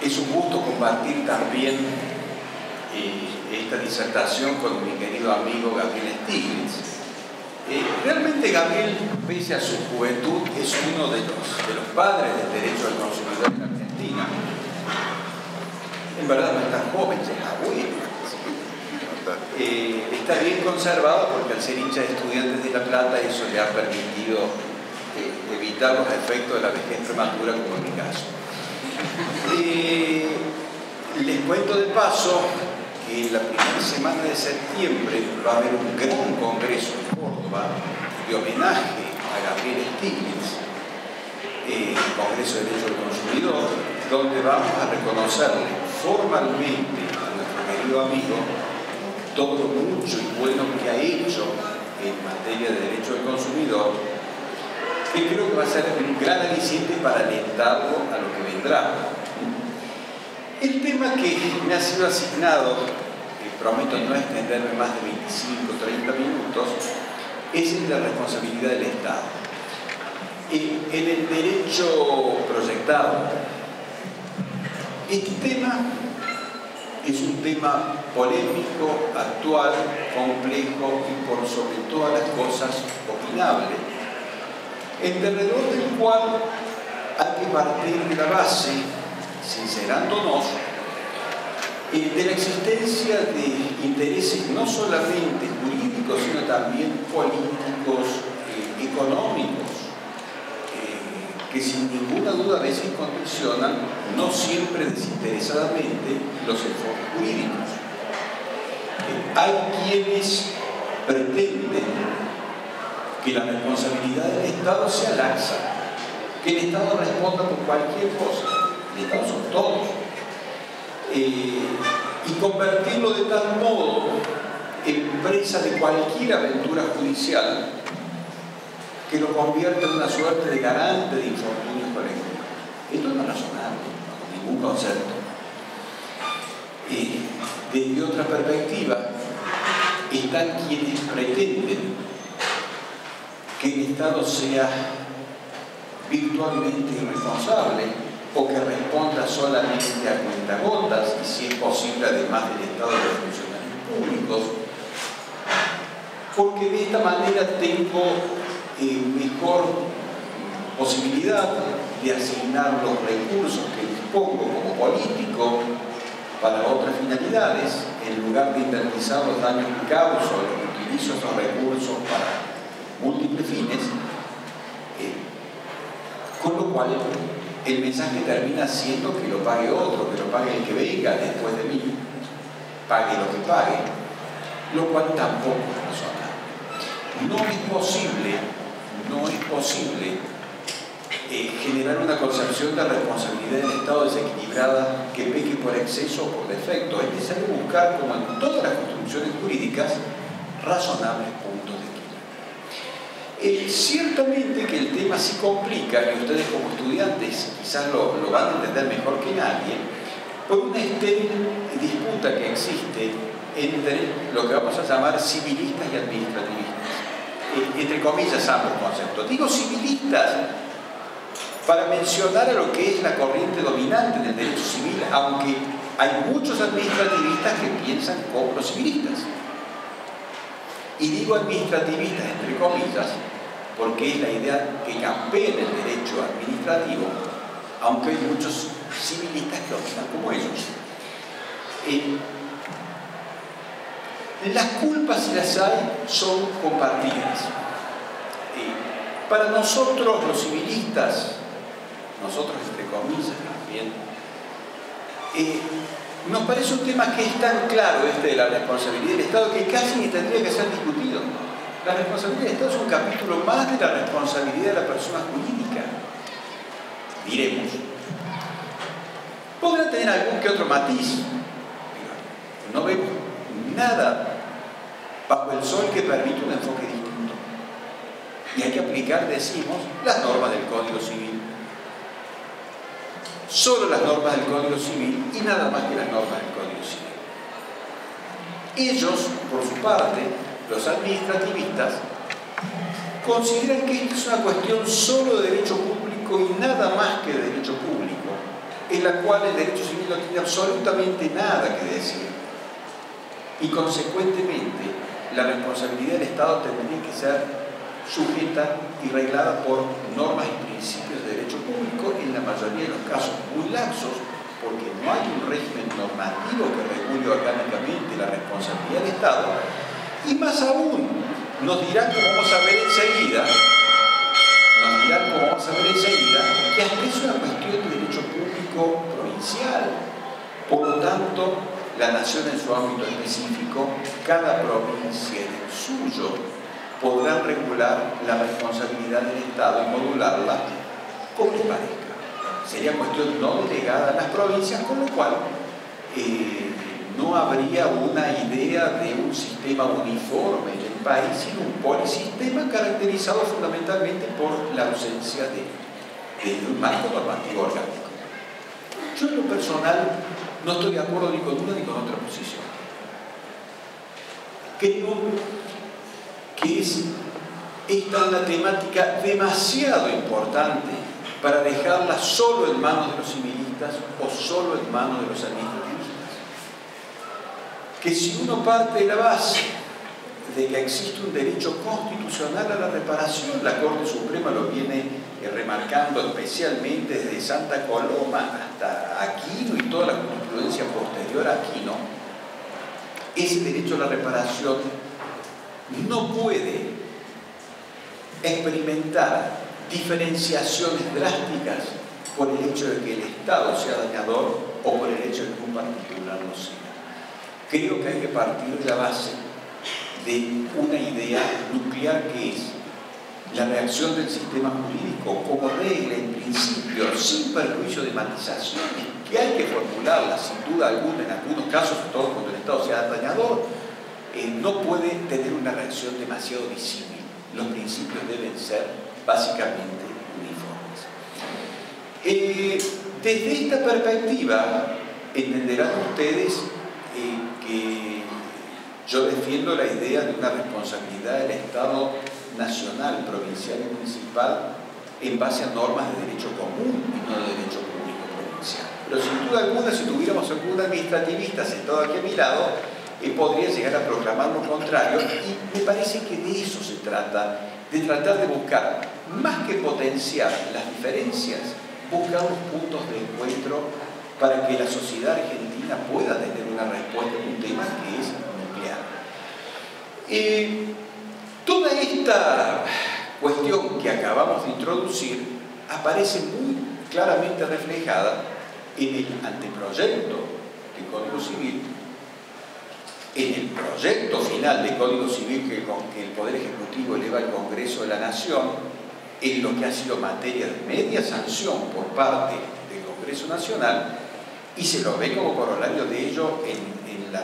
Es un gusto compartir también esta disertación con mi querido amigo Gabriel Stiglitz. Realmente Gabriel, pese a su juventud, es uno de los padres del derecho al consumidor en Argentina. En verdad no es tan joven, es abuelo. Está bien conservado porque al ser hincha de Estudiantes de La Plata eso le ha permitido evitar los efectos de la vejez prematura, como en mi caso. Les cuento de paso que la primera semana de septiembre va a haber un gran congreso en Córdoba de homenaje a Gabriel Stiglitz, Congreso de Derecho del Consumidor, donde vamos a reconocerle formalmente a nuestro querido amigo todo lo mucho y bueno que ha hecho en materia de derecho del consumidor, que creo que va a ser un gran aliciente para alentarlo a lo que vendrá. El tema que me ha sido asignado, que prometo no extenderme más de 25 o 30 minutos, es el de la responsabilidad del Estado. En el derecho proyectado, este tema es un tema polémico, actual, complejo y por sobre todas las cosas opinable, en derredor del cual hay que partir de la base, sincerándonos, de la existencia de intereses no solamente jurídicos, sino también políticos, económicos, que sin ninguna duda a veces condicionan, no siempre desinteresadamente, los enfoques jurídicos. Hay quienes pretenden que la responsabilidad del Estado sea laxa, que el Estado responda por cualquier cosa, el Estado son todos, y convertirlo de tal modo en presa de cualquier aventura judicial que lo convierta en una suerte de garante de infortunios colectivos. Esto no es razonable, bajo ningún concepto. Desde otra perspectiva, están quienes pretenden que el Estado sea virtualmente irresponsable o que responda solamente a cuentagotas y, si es posible, además del Estado, de los funcionarios públicos, porque de esta manera tengo mejor posibilidad de asignar los recursos que dispongo como político para otras finalidades, en lugar de indemnizar los daños que causo, utilizo esos recursos para múltiples fines, con lo cual el mensaje termina siendo que lo pague otro, que lo pague el que venga después de mí, pague lo que pague, lo cual tampoco es razonable. No es posible generar una concepción de responsabilidad del Estado desequilibrada que peque por exceso o por defecto. Es necesario buscar, como en todas las construcciones jurídicas, razonables puntos de equilibrio. Ciertamente que el tema se complica, y ustedes como estudiantes quizás lo van a entender mejor que nadie, por una estéril disputa que existe entre lo que vamos a llamar civilistas y administrativistas. Entre comillas ambos conceptos. Digo civilistas para mencionar a lo que es la corriente dominante del derecho civil, aunque hay muchos administrativistas que piensan como los civilistas. Y digo administrativistas entre comillas porque es la idea que campea en el derecho administrativo, aunque hay muchos civilistas que opinan como ellos. Las culpas, si las hay, son compartidas. Para nosotros los civilistas, nosotros entre comillas también, nos parece un tema que es tan claro este de la responsabilidad del Estado que casi ni tendría que ser discutido. La responsabilidad del Estado es un capítulo más de la responsabilidad de la persona jurídica, diremos. Podrá tener algún que otro matiz, pero no vemos nada bajo el sol que permite un enfoque distinto. Y hay que aplicar, decimos, las normas del Código Civil. Solo las normas del Código Civil y nada más que las normas del Código Civil. Ellos, por su parte, los administrativistas, consideran que esto es una cuestión solo de derecho público y nada más que de derecho público, en la cual el derecho civil no tiene absolutamente nada que decir. Y consecuentemente, la responsabilidad del Estado tendría que ser sujeta y reglada por normas y principios de derecho público, en la mayoría de los casos muy laxos, porque no hay un régimen normativo que regule orgánicamente la responsabilidad del Estado. Y más aún, nos dirán, como vamos a ver enseguida, que hasta es una cuestión de derecho público provincial. Por lo tanto, la nación en su ámbito específico, cada provincia en el suyo, podrá regular la responsabilidad del Estado y modularla como le parezca. Sería cuestión no delegada a las provincias, con lo cual no habría una idea de un sistema uniforme en el país, sino un polisistema caracterizado fundamentalmente por la ausencia de un marco normativo orgánico. Yo en lo personal no estoy de acuerdo ni con una ni con otra posición. Creo que es esta una temática demasiado importante para dejarla solo en manos de los civilistas o solo en manos de los administrativistas. Que si uno parte de la base de que existe un derecho constitucional a la reparación, la Corte Suprema lo viene remarcando especialmente desde Santa Coloma hasta Aquino y toda la jurisprudencia posterior a Aquino, ese derecho a la reparación no puede experimentar diferenciaciones drásticas por el hecho de que el Estado sea dañador o por el hecho de que un particular lo sea. Creo que hay que partir de la base de una idea nuclear que es la reacción del sistema jurídico como regla, en principio, sin perjuicio de matizaciones, que hay que formularlas sin duda alguna, en algunos casos, sobre todo cuando el Estado sea dañador, no puede tener una reacción demasiado visible. Los principios deben ser básicamente uniformes. Desde esta perspectiva, entenderán ustedes que yo defiendo la idea de una responsabilidad del Estado nacional, provincial y municipal en base a normas de derecho común y no de derecho público provincial. Pero sin duda alguna, si tuviéramos algún administrativista sentado aquí a mi lado, podría llegar a proclamar lo contrario, y me parece que de eso se trata, de tratar de buscar, más que potenciar las diferencias, buscar los puntos de encuentro para que la sociedad argentina pueda tener una respuesta en un tema que es nuclear. Toda esta cuestión que acabamos de introducir aparece muy claramente reflejada en el anteproyecto de Código Civil, en el proyecto final de Código Civil que el Poder Ejecutivo eleva al Congreso de la Nación, en lo que ha sido materia de media sanción por parte del Congreso Nacional, y se lo ve como corolario de ello en el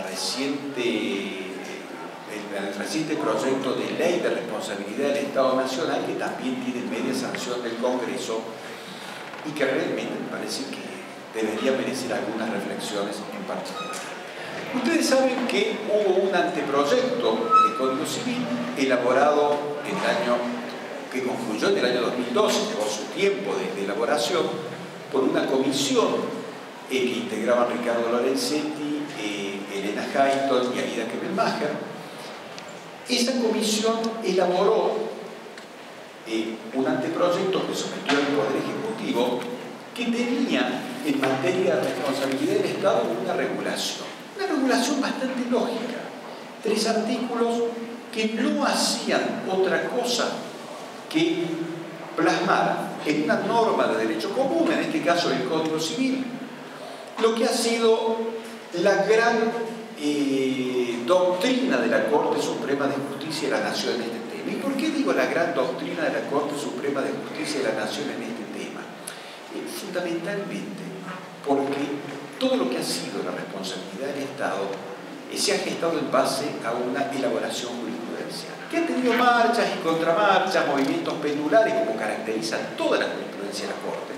reciente proyecto de ley de responsabilidad del Estado Nacional, que también tiene media sanción del Congreso y que realmente me parece que debería merecer algunas reflexiones en particular. Ustedes saben que hubo un anteproyecto de Código Civil elaborado que concluyó en el año 2012, llevó su tiempo de elaboración, por una comisión que integraban Ricardo Lorenzetti, Elena Hayton y Aida Kebelmacher. Esa comisión elaboró un anteproyecto que sometió al Poder Ejecutivo que tenía en materia de responsabilidad del Estado una regulación bastante lógica. 3 artículos que no hacían otra cosa que plasmar en una norma de derecho común, en este caso el Código Civil, lo que ha sido la gran doctrina de la Corte Suprema de Justicia de la Nación en este tema. ¿Y por qué digo la gran doctrina de la Corte Suprema de Justicia de la Nación en este tema? Fundamentalmente porque todo lo que ha sido la responsabilidad del Estado se ha gestado en base a una elaboración jurisprudencial, que ha tenido marchas y contramarchas, movimientos pendulares, como caracterizan toda la jurisprudencia de la Corte.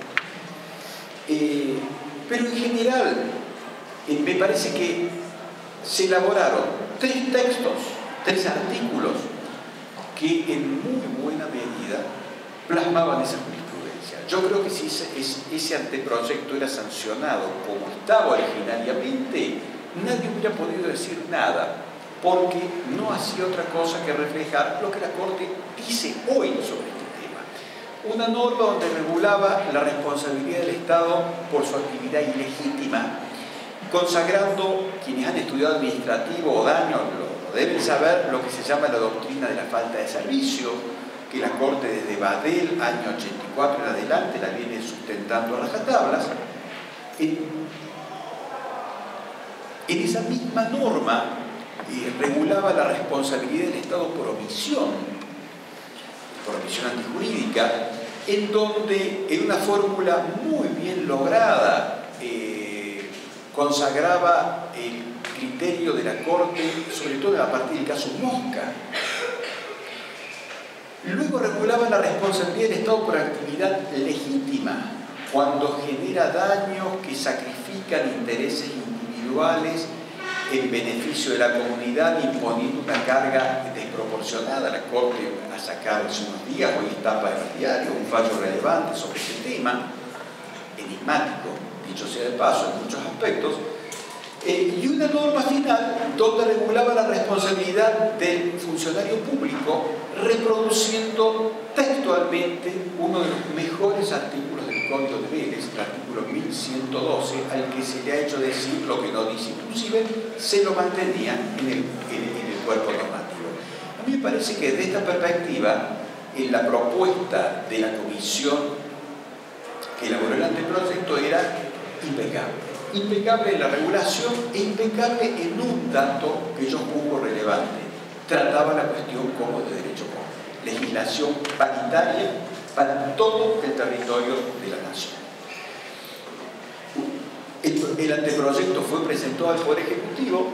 Pero en general, me parece que se elaboraron 3 textos, 3 artículos, que en muy buena medida plasmaban esa jurisprudencia. jurisprudencia. Yo creo que si ese anteproyecto era sancionado como estaba originariamente, nadie hubiera podido decir nada, porque no hacía otra cosa que reflejar lo que la Corte dice hoy sobre este tema. Una norma donde regulaba la responsabilidad del Estado por su actividad ilegítima, consagrando, quienes han estudiado administrativo o daño lo deben saber, lo que se llama la doctrina de la falta de servicio, que la Corte desde Badel, año 84 en adelante, la viene sustentando a rajatablas. En esa misma norma regulaba la responsabilidad del Estado por omisión antijurídica, en donde en una fórmula muy bien lograda consagraba el criterio de la Corte, sobre todo a partir del caso Mosca. Luego regulaba la responsabilidad del Estado por actividad legítima, cuando genera daños que sacrifican intereses individuales en beneficio de la comunidad, imponiendo una carga desproporcionada. La Corte ha sacado hace unos días, hoy está para el diario, un fallo relevante sobre este tema, enigmático, dicho sea de paso, en muchos aspectos, y una norma final donde regulaba la responsabilidad del funcionario público, reproduciendo textualmente uno de los mejores artículos del Código de Vélez, el artículo 1112, al que se le ha hecho decir lo que no dice, inclusive se lo mantenía en el cuerpo normativo. A mí me parece que desde esta perspectiva, en la propuesta de la comisión que elaboró el anteproyecto era impecable. Impecable en la regulación e impecable en un dato que yo juzgo relevante. Trataba la cuestión como de derecho común. Legislación paritaria para todo el territorio de la nación. El anteproyecto fue presentado al Poder Ejecutivo.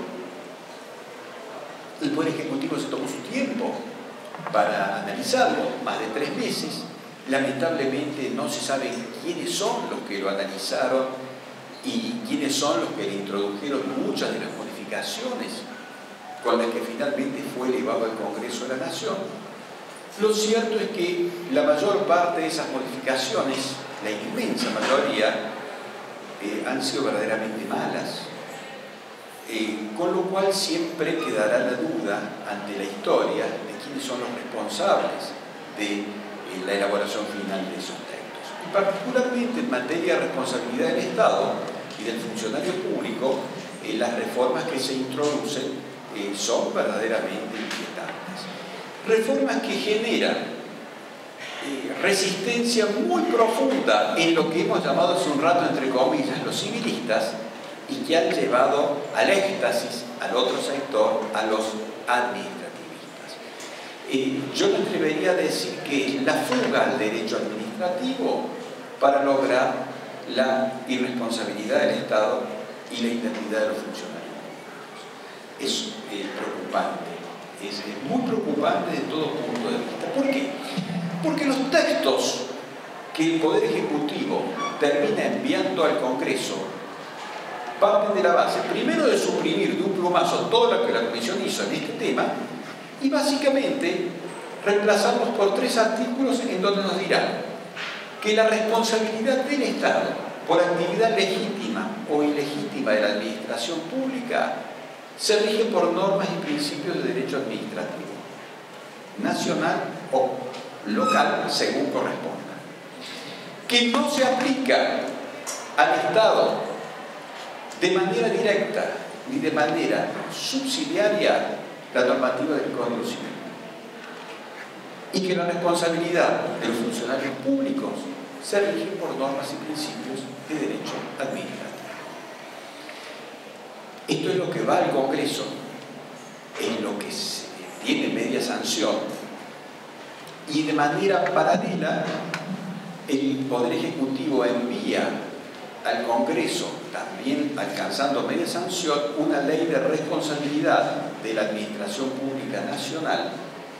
El Poder Ejecutivo se tomó su tiempo para analizarlo, más de 3 meses. Lamentablemente no se sabe quiénes son los que lo analizaron y quiénes son los que le introdujeron muchas de las modificaciones con las que finalmente fue elevado al Congreso de la Nación. Lo cierto es que la mayor parte de esas modificaciones, la inmensa mayoría, han sido verdaderamente malas, con lo cual siempre quedará la duda ante la historia de quiénes son los responsables de la elaboración final de esos textos. Y particularmente en materia de responsabilidad del Estado y del funcionario público, las reformas que se introducen son verdaderamente inquietantes. Reformas que generan resistencia muy profunda en lo que hemos llamado hace un rato, entre comillas, los civilistas, y que han llevado al éxtasis al otro sector, a los administrativistas. Yo me atrevería a decir que es la fuga al derecho administrativo para lograr la irresponsabilidad del Estado y la indemnidad de los funcionarios públicos. Es preocupante, es muy preocupante de todo punto de vista. ¿Por qué? Porque los textos que el Poder Ejecutivo termina enviando al Congreso parten de la base, primero, de suprimir de un plumazo todo lo que la Comisión hizo en este tema, y básicamente reemplazarlos por 3 artículos en donde nos dirán que la responsabilidad del Estado por actividad legítima o ilegítima de la administración pública se rige por normas y principios de derecho administrativo, nacional o local, según corresponda, que no se aplica al Estado de manera directa ni de manera subsidiaria la normativa del Código Civil, y que la responsabilidad de los funcionarios públicos se rige por normas y principios de derecho administrativo. Esto es lo que va al Congreso, en lo que se tiene media sanción, y de manera paralela el Poder Ejecutivo envía al Congreso, también alcanzando media sanción, una ley de responsabilidad de la Administración Pública Nacional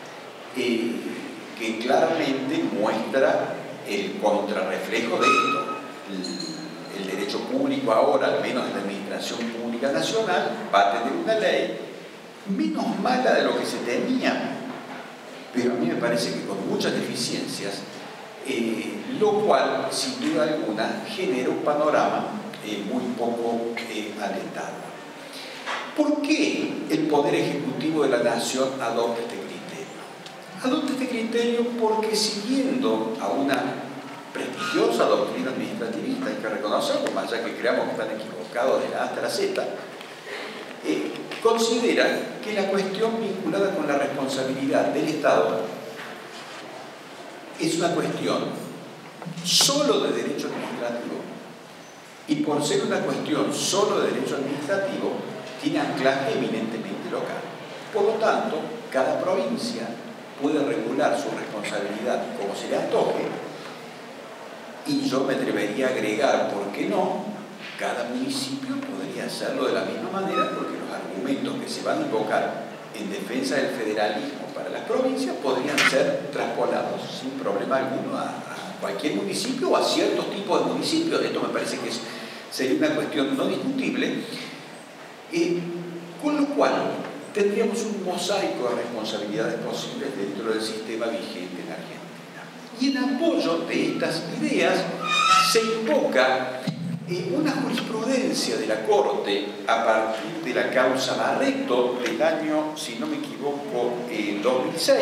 que claramente muestra el contrarreflejo de esto. El derecho público ahora, al menos en la Administración Pública Nacional, va a tener una ley menos mala de lo que se temía, pero a mí me parece que con muchas deficiencias, lo cual, sin duda alguna, genera un panorama muy poco alentador. ¿Por qué el Poder Ejecutivo de la Nación adopta este criterio? Adopta este criterio porque, siguiendo a una prestigiosa doctrina administrativista, hay que reconocerlo, más allá que creamos que están equivocados de la A hasta la Z, considera que la cuestión vinculada con la responsabilidad del Estado es una cuestión solo de derecho administrativo, y por ser una cuestión solo de derecho administrativo tiene anclaje eminentemente local. Por lo tanto, cada provincia puede regular su responsabilidad como se le antoje, y yo me atrevería a agregar, ¿por qué no?, cada municipio podría hacerlo de la misma manera, porque los argumentos que se van a invocar en defensa del federalismo para las provincias podrían ser traspolados sin problema alguno a cualquier municipio o a ciertos tipos de municipios. Esto me parece que sería una cuestión no discutible, con lo cual tendríamos un mosaico de responsabilidades posibles dentro del sistema vigente en Argentina. Y en apoyo de estas ideas se invoca una jurisprudencia de la Corte a partir de la causa Barreto del año, si no me equivoco, 2006.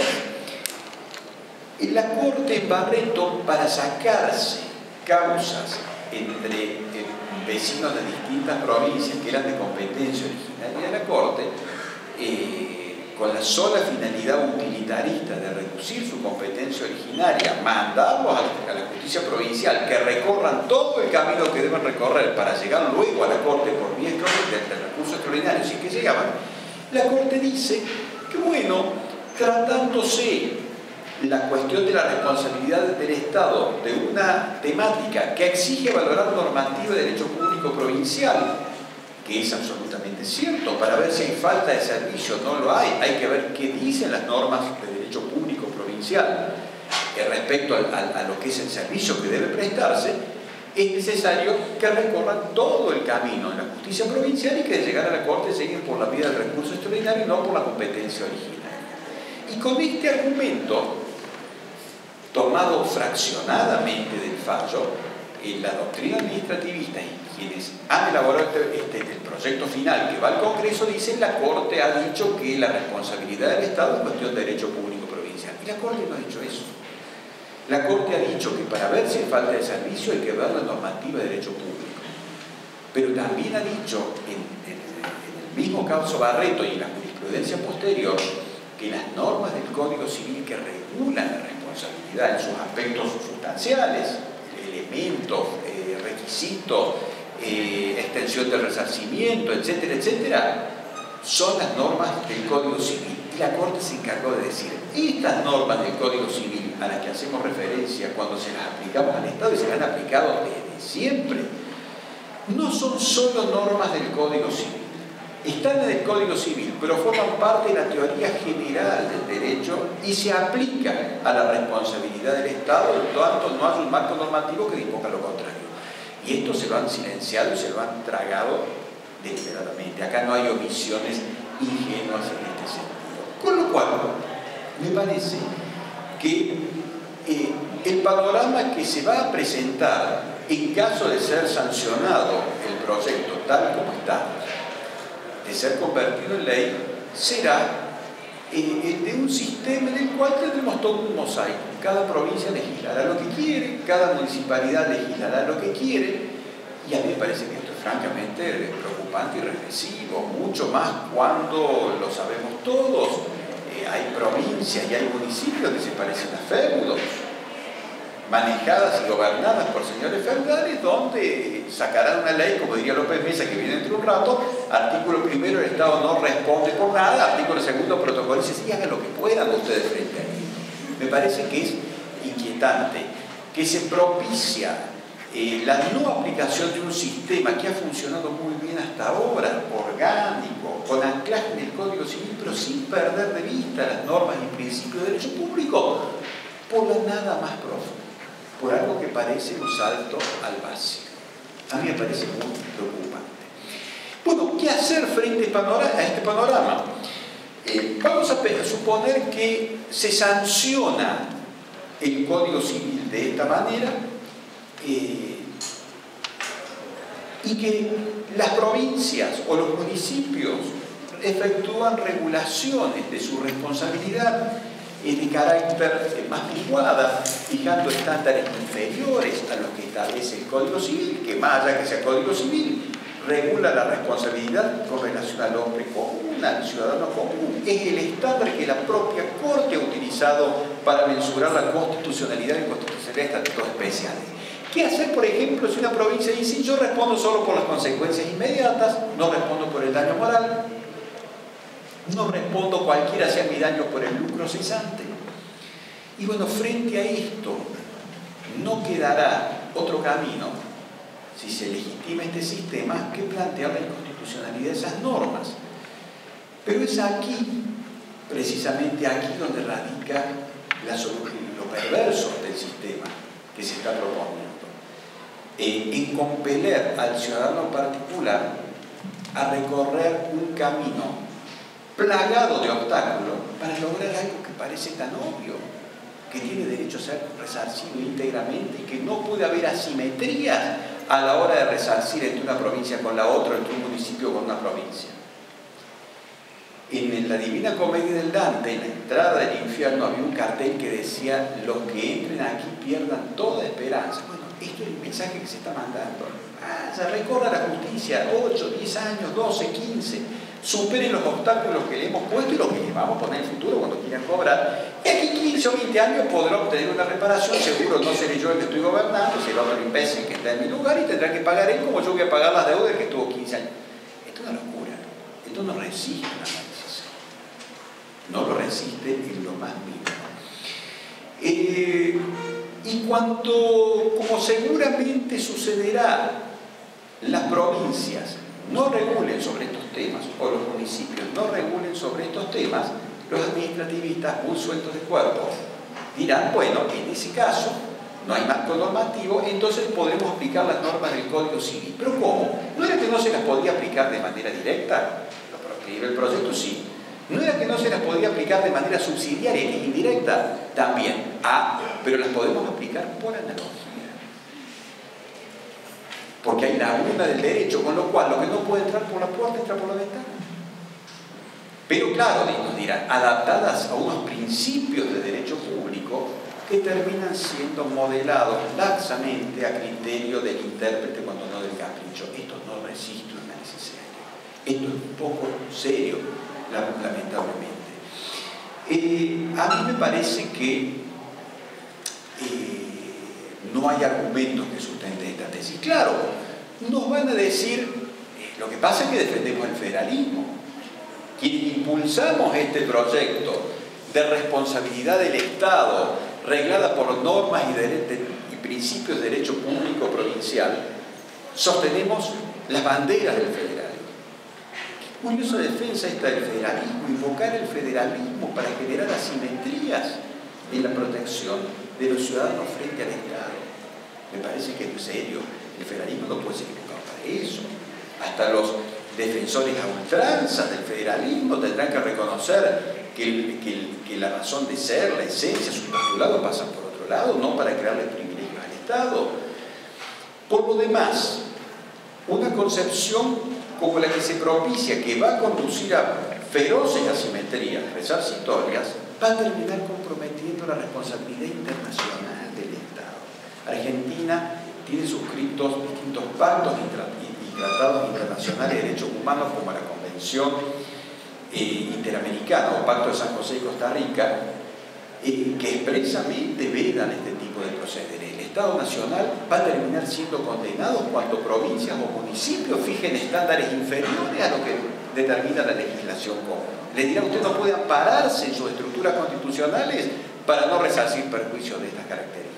La Corte Barreto, para sacarse causas entre vecinos de distintas provincias que eran de competencia originaria de la Corte, con la sola finalidad utilitarista de reducir su competencia originaria, mandarlos a la justicia provincial que recorran todo el camino que deben recorrer para llegar luego a la Corte por vía de recursos extraordinarios, y que llegaban, la Corte dice que, bueno, tratándose la cuestión de la responsabilidad del Estado de una temática que exige valorar normativa de derecho público provincial, que es absolutamente cierto, para ver si hay falta de servicio, no lo hay que ver qué dicen las normas de derecho público provincial respecto a lo que es el servicio que debe prestarse, es necesario que recorran todo el camino en la justicia provincial y que de llegar a la Corte lleguen por la vía del recurso extraordinario y no por la competencia originaria. Y con este argumento, tomado fraccionadamente del fallo, la doctrina administrativista y quienes han elaborado el proyecto final que va al Congreso dicen: la Corte ha dicho que la responsabilidad del Estado es cuestión de derecho público provincial. Y la Corte no ha dicho eso. La Corte ha dicho que para ver si hay falta de servicio hay que ver la normativa de derecho público. Pero también ha dicho, en el mismo caso Barreto y en la jurisprudencia posterior, que las normas del Código Civil que regulan la responsabilidad en sus aspectos sustanciales, elementos, requisitos, extensión del resarcimiento, etcétera, etcétera, son las normas del Código Civil. Y la Corte se encargó de decir: estas normas del Código Civil a las que hacemos referencia cuando se las aplicamos al Estado, y se las han aplicado desde siempre, no son solo normas del Código Civil. Están en el Código Civil, pero forman parte de la teoría general del derecho y se aplican a la responsabilidad del Estado, en tanto no hay un marco normativo que disponga lo contrario. Y esto se lo han silenciado y se lo han tragado deliberadamente. Acá no hay omisiones ingenuas en este sentido. Con lo cual, me parece que el panorama que se va a presentar en caso de ser sancionado el proyecto tal como está, de ser convertido en ley, será el de un sistema en el cual tendremos todo un mosaico. Cada provincia legislará lo que quiere, cada municipalidad legislará lo que quiere, y a mí me parece que esto es francamente preocupante y regresivo, mucho más cuando lo sabemos todos. Hay provincias y hay municipios que se parecen a feudos, manejadas y gobernadas por señores feudales, donde sacarán una ley, como diría López Mesa, que viene dentro de un rato: artículo primero, el Estado no responde por nada; artículo segundo, protocolice, y hagan lo que puedan ustedes frente a ello. Me parece que es inquietante que se propicia la no aplicación de un sistema que ha funcionado muy bien hasta ahora, orgánico, con anclaje en el Código Civil, pero sin perder de vista las normas y principios de derecho público, por la nada más profunda, por algo que parece un salto al vacío. A mí me parece muy preocupante. Bueno, ¿qué hacer frente a este panorama? Vamos a suponer que se sanciona el Código Civil de esta manera y que las provincias o los municipios efectúan regulaciones de su responsabilidad de carácter más adecuada, fijando estándares inferiores a los que establece el Código Civil, que más allá que sea Código Civil, regula la responsabilidad con relación al hombre común, al ciudadano común. Es el estándar que la propia Corte ha utilizado para mensurar la constitucionalidad y constitucionalidad de estatutos especiales. ¿Qué hacer, por ejemplo, si una provincia dice yo respondo solo por las consecuencias inmediatas, no respondo por el daño moral, no respondo cualquiera sea mi daño por el lucro cesante? Y bueno, frente a esto no quedará otro camino, si se legitima este sistema, que plantear la inconstitucionalidad de esas normas. Pero es aquí, precisamente aquí, donde radica lo perverso del sistema que se está proponiendo. En compeler al ciudadano particular a recorrer un camino plagado de obstáculos para lograr algo que parece tan obvio, que tiene derecho a ser resarcido íntegramente y que no puede haber asimetrías a la hora de resarcir entre una provincia con la otra, entre un municipio con una provincia. En la Divina Comedia del Dante, en la entrada del infierno, había un cartel que decía: los que entren aquí pierdan toda esperanza. Bueno, esto es el mensaje que se está mandando. Se recorra la justicia, 8, 10 años, 12, 15, superen los obstáculos que le hemos puesto y los que le vamos a poner en el futuro cuando quieran cobrar. Y aquí 15 o 20 años podrá obtener una reparación, seguro no seré yo el que estoy gobernando, será otro imbécil que está en mi lugar y tendrá que pagar él como yo voy a pagar las deudas que tuvo 15 años. Esto es una locura, esto no resiste una análisis, no lo resiste en lo más mínimo. Y como seguramente sucederá, las provincias no regulen sobre estos temas, o los municipios no regulen sobre estos temas, los administrativistas, muy sueltos de cuerpo, dirán: bueno, en ese caso no hay marco normativo, entonces podremos aplicar las normas del Código Civil. ¿Pero cómo? ¿No era que no se las podía aplicar de manera directa? Lo prohíbe el proyecto, sí. ¿No era que no se las podía aplicar de manera subsidiaria e indirecta? También. Pero las podemos aplicar por analogía. Porque hay laguna del derecho, con lo cual lo que no puede entrar por la puerta entra por la ventana. Pero claro, nos dirán, adaptadas a unos principios de derecho público que terminan siendo modelados laxamente a criterio del intérprete cuando no del capricho. Esto no resiste un análisis serio. Esto es un poco serio, lamentablemente. A mí me parece que no hay argumentos que sustenten esta tesis. Claro, nos van a decir, lo que pasa es que defendemos el federalismo. Quienes impulsamos este proyecto de responsabilidad del Estado, reglada por normas y principios de derecho público provincial, sostenemos las banderas del federalismo. Qué curiosa defensa esta del federalismo, invocar el federalismo para generar asimetrías en la protección de los ciudadanos frente al Estado. Me parece que es serio. El federalismo no puede ser invocado para eso. Hasta los defensores a ultranza del federalismo tendrán que reconocer que la razón de ser, la esencia, su postulado pasan por otro lado, no para crearle privilegios al Estado. Por lo demás, una concepción como la que se propicia, que va a conducir a feroces asimetrías resarcitorias, va a terminar comprometiendo la responsabilidad internacional del Estado. Argentina tiene suscritos distintos pactos y tratados internacionales de derechos humanos, como la Convención Interamericana o Pacto de San José y Costa Rica, que expresamente vedan este tipo de procederes. El Estado Nacional va a terminar siendo condenado cuando provincias o municipios fijen estándares inferiores a lo que determina la legislación común. Le dirá: usted no puede ampararse en sus estructuras constitucionales para no resarcir perjuicios de estas características.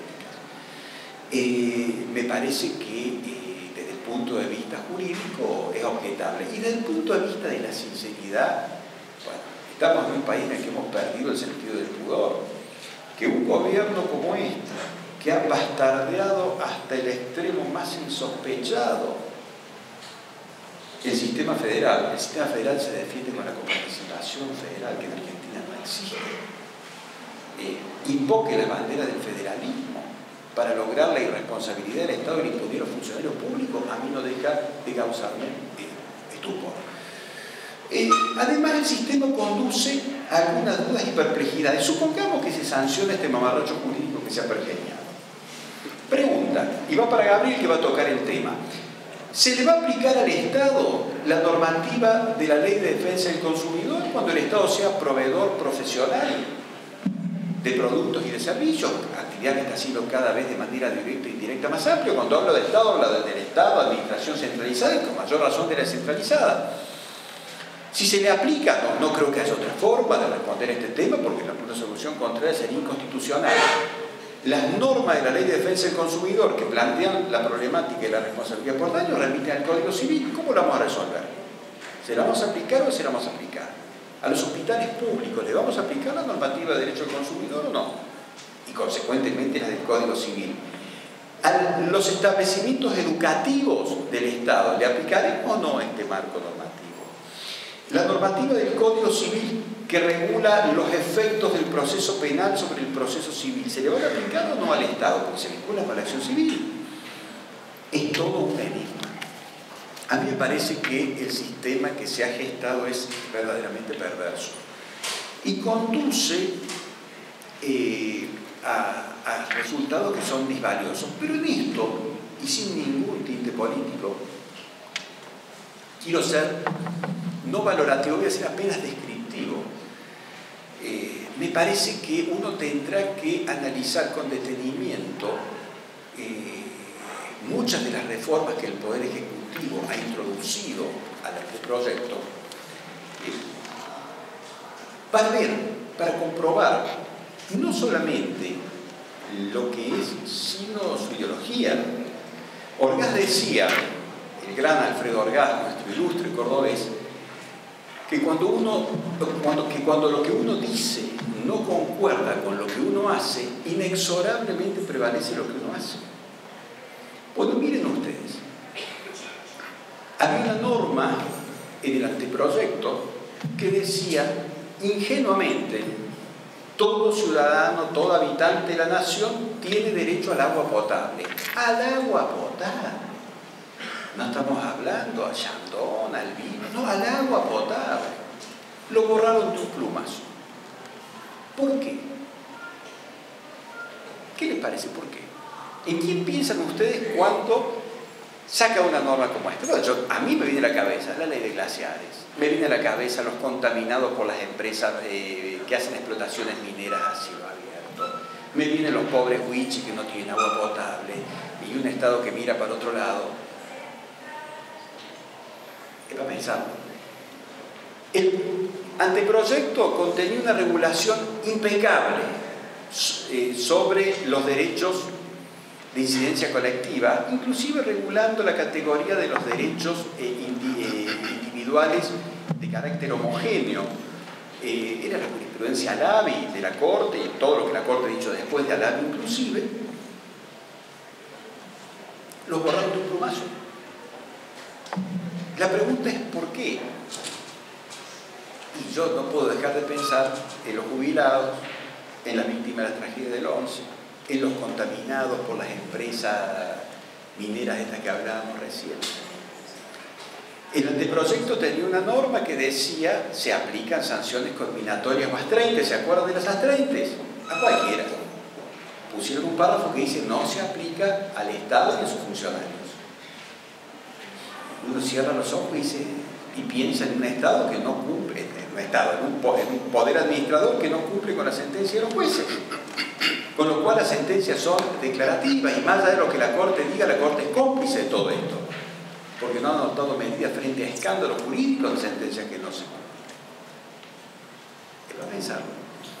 Me parece que desde el punto de vista jurídico es objetable. Y desde el punto de vista de la sinceridad, bueno, estamos en un país en el que hemos perdido el sentido del pudor. Que un gobierno como este, que ha bastardeado hasta el extremo más insospechado el sistema federal se defiende con la coparticipación federal, que en Argentina no existe. invoque la bandera del federalismo para lograr la irresponsabilidad del Estado y el impunir a los funcionarios públicos, a mí no deja de causarme estupor. Además, el sistema conduce a algunas dudas y perplejidades. Supongamos que se sanciona este mamarracho jurídico que se ha pergeñado. Pregunta, y va para Gabriel que va a tocar el tema. ¿Se le va a aplicar al Estado la normativa de la Ley de Defensa del Consumidor cuando el Estado sea proveedor profesional de productos y de servicios? Actividad que está haciendo cada vez de manera directa e indirecta más amplia. Cuando hablo de Estado, hablo del Estado, administración centralizada y con mayor razón de la descentralizada. Si se le aplica, no creo que haya otra forma de responder a este tema, porque una solución contraria sería inconstitucional. Las normas de la Ley de Defensa del Consumidor que plantean la problemática y la responsabilidad por daño remiten al Código Civil. ¿Cómo lo vamos a resolver? ¿Se la vamos a aplicar o se la vamos a aplicar? ¿A los hospitales públicos le vamos a aplicar la normativa de derecho del consumidor o no? Y consecuentemente la del Código Civil. ¿A los establecimientos educativos del Estado le aplicaremos o no este marco normativo? La normativa del Código Civil que regula los efectos del proceso penal sobre el proceso civil, ¿se le va a aplicar o no al Estado? Porque se vincula con la acción civil. Es todo un enigma. A mí me parece que el sistema que se ha gestado es verdaderamente perverso y conduce a resultados que son disvaliosos. Pero en esto, y sin ningún tinte político, quiero ser no valorativo, voy a ser apenas descriptivo. Me parece que uno tendrá que analizar con detenimiento muchas de las reformas que el Poder Ejecutivo ha introducido al proyecto para ver, para comprobar no solamente lo que es, sino su ideología. Orgaz decía, el gran Alfredo Orgaz, nuestro ilustre cordobés, que cuando lo que uno dice no concuerda con lo que uno hace, inexorablemente prevalece lo que uno hace. Bueno, miren ustedes, había una norma en el anteproyecto que decía ingenuamente: todo ciudadano, todo habitante de la nación tiene derecho al agua potable. Al agua potable. No estamos hablando al Chandon, al vino, no, al agua potable. Lo borraron de un plumazo. ¿Por qué? ¿Qué les parece por qué? ¿En quién piensan ustedes cuando saca una norma como esta? Bueno, a mí me viene a la cabeza la ley de glaciares, me viene a la cabeza los contaminados por las empresas que hacen explotaciones mineras a cielo abierto, me vienen los pobres huichis que no tienen agua potable y un Estado que mira para otro lado. Es para pensar. El anteproyecto contenía una regulación impecable sobre los derechos de incidencia colectiva, inclusive regulando la categoría de los derechos individuales de carácter homogéneo. Era la jurisprudencia Alavi de la Corte y todo lo que la Corte ha dicho después de Alavi inclusive. Los borraron de un plumazo. La pregunta es ¿por qué? Y yo no puedo dejar de pensar en los jubilados, en las víctimas de la tragedia del 11, en los contaminados por las empresas mineras estas que hablábamos recién. El anteproyecto tenía una norma que decía se aplican sanciones combinatorias o astreintες. ¿Se acuerdan de las astreintες? A cualquiera. Pusieron un párrafo que dice no se aplica al Estado y a sus funcionarios. Uno cierra los ojos y piensa en un Estado que no cumple, en un poder administrador que no cumple con la sentencia de los jueces. Con lo cual las sentencias son declarativas y más allá de lo que la Corte diga, la Corte es cómplice de todo esto. Porque no han adoptado medidas frente a escándalos jurídicos de sentencias que no se cumplen. Es para pensarlo.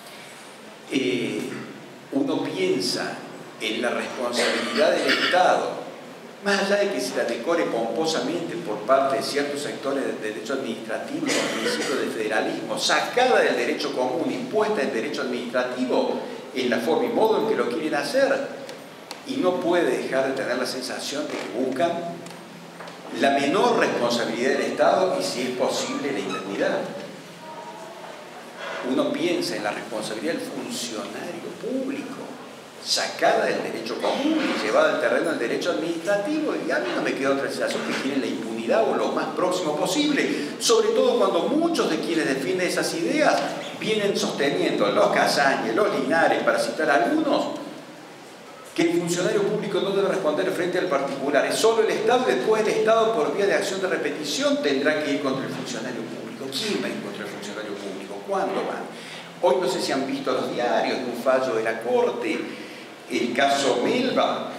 Uno piensa en la responsabilidad del Estado, más allá de que se la decore pomposamente por parte de ciertos sectores del derecho administrativo, el principio del federalismo, sacada del derecho común, impuesta en derecho administrativo, en la forma y modo en que lo quieren hacer, y no puede dejar de tener la sensación de que buscan la menor responsabilidad del Estado y, si es posible, la indemnidad. uno piensa en la responsabilidad del funcionario público, sacada del derecho común y llevada al terreno del derecho administrativo, y a mí no me queda otra sensación que quieren la impunidad o lo más próximo posible, sobre todo cuando muchos de quienes defienden esas ideas vienen sosteniendo, los Casañes, los Linares, para citar algunos, que el funcionario público no debe responder frente al particular, es solo el Estado, y después el Estado, por vía de acción de repetición, tendrá que ir contra el funcionario público. ¿Quién va a ir contra el funcionario público? ¿Cuándo van? Hoy no sé si han visto los diarios de un fallo de la Corte, el caso Melba,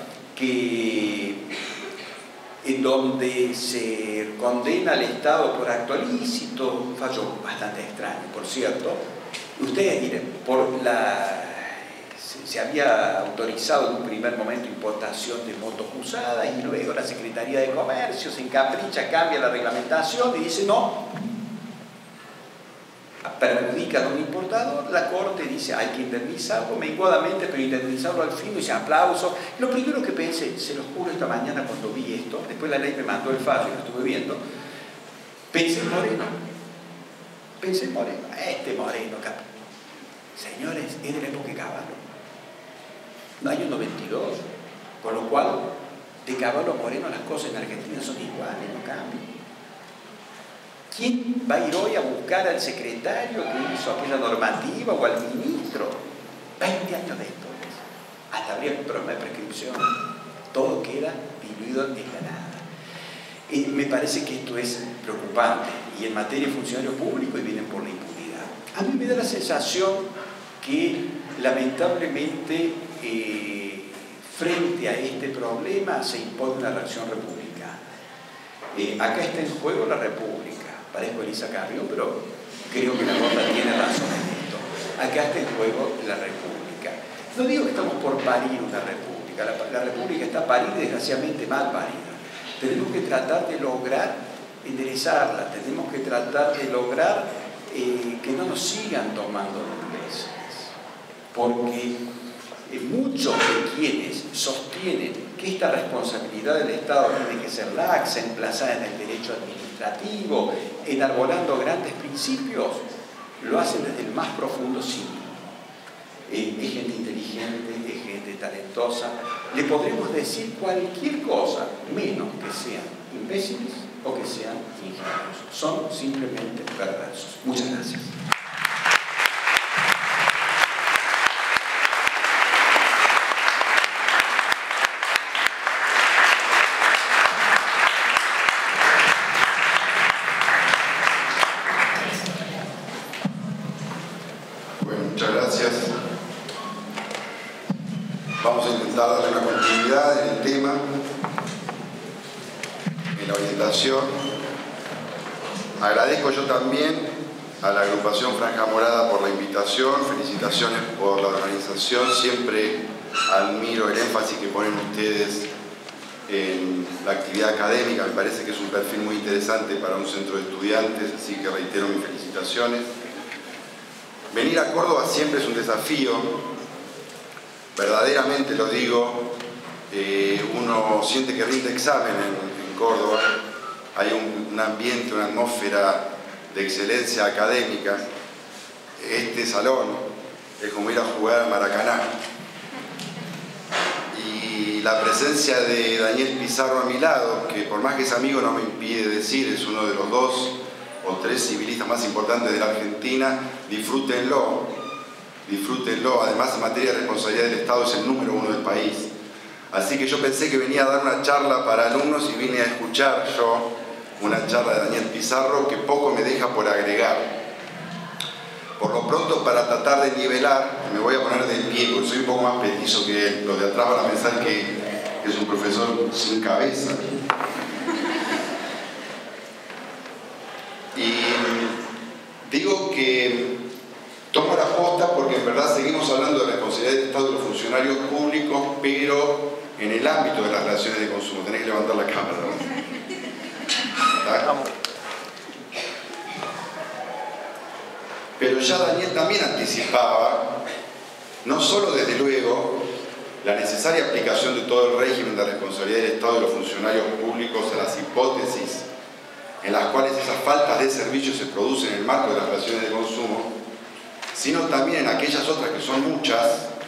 en donde se condena al Estado por acto ilícito, un fallo bastante extraño, por cierto. Ustedes miren, se había autorizado en un primer momento importación de motos usadas y luego la Secretaría de Comercio se encapricha, cambia la reglamentación y dice no, perjudican a un importador. La Corte dice hay que indemnizarlo menguadamente, pero indemnizarlo al fin, y dice aplauso. Lo primero que pensé, se los juro, esta mañana cuando vi esto, después la ley me mandó el fallo y lo estuve viendo, pensé en Moreno. Este Moreno, señores, es de la época de Caballo, año 92, con lo cual de Caballo a Moreno las cosas en Argentina son iguales, no cambian. ¿Quién va a ir hoy a buscar al secretario que hizo aquella normativa o al ministro? 20 años después, hasta habría un problema de prescripción, todo queda diluido en la nada. Me parece que esto es preocupante, y en materia de funcionarios públicos y vienen por la impunidad. A mí me da la sensación que lamentablemente frente a este problema se impone una reacción republicana. Acá está en juego la República. Parezco Elisa Carrió, pero creo que la Corte tiene razón en esto. Acá está en juego la República. No digo que estamos por parir una República. La República está parida, desgraciadamente mal parida. Tenemos que tratar de lograr enderezarla. Tenemos que tratar de lograr que no nos sigan tomando los peces. Porque muchos de quienes sostienen que esta responsabilidad del Estado tiene que ser laxa, emplazada en el derecho administrativo, enarbolando grandes principios, lo hacen desde el más profundo cinismo. Es gente inteligente, es gente talentosa. Le podremos decir cualquier cosa, menos que sean imbéciles o que sean ingenuos. Son simplemente perversos. Muchas gracias. Vamos a intentar darle una continuidad en el tema, en la orientación. Agradezco yo también a la agrupación Franja Morada por la invitación, felicitaciones por la organización. Siempre admiro el énfasis que ponen ustedes en la actividad académica, me parece que es un perfil muy interesante para un centro de estudiantes, así que reitero mis felicitaciones. Venir a Córdoba siempre es un desafío. Verdaderamente lo digo, uno siente que rinde examen en Córdoba, hay un ambiente, una atmósfera de excelencia académica. Este salón es como ir a jugar al Maracaná. Y la presencia de Daniel Pizarro a mi lado, que por más que es amigo no me impide decir, es uno de los 2 o 3 civilistas más importantes de la Argentina, disfrútenlo. Disfrútenlo, además en materia de responsabilidad del Estado es el número 1 del país. Así que yo pensé que venía a dar una charla para alumnos y vine a escuchar yo una charla de Daniel Pizarro que poco me deja por agregar. Por lo pronto, para tratar de nivelar, me voy a poner de pie porque soy un poco más petizo que él. Los de atrás van a pensar que es un profesor sin cabeza. Y digo que tomo la posta porque en verdad seguimos hablando de la responsabilidad del Estado de los funcionarios públicos, pero en el ámbito de las relaciones de consumo. Tenés que levantar la cámara, ¿no? Pero ya Daniel también anticipaba, no solo desde luego, la necesaria aplicación de todo el régimen de responsabilidad del Estado de los funcionarios públicos a las hipótesis en las cuales esas faltas de servicios se producen en el marco de las relaciones de consumo, sino también en aquellas otras que son muchas,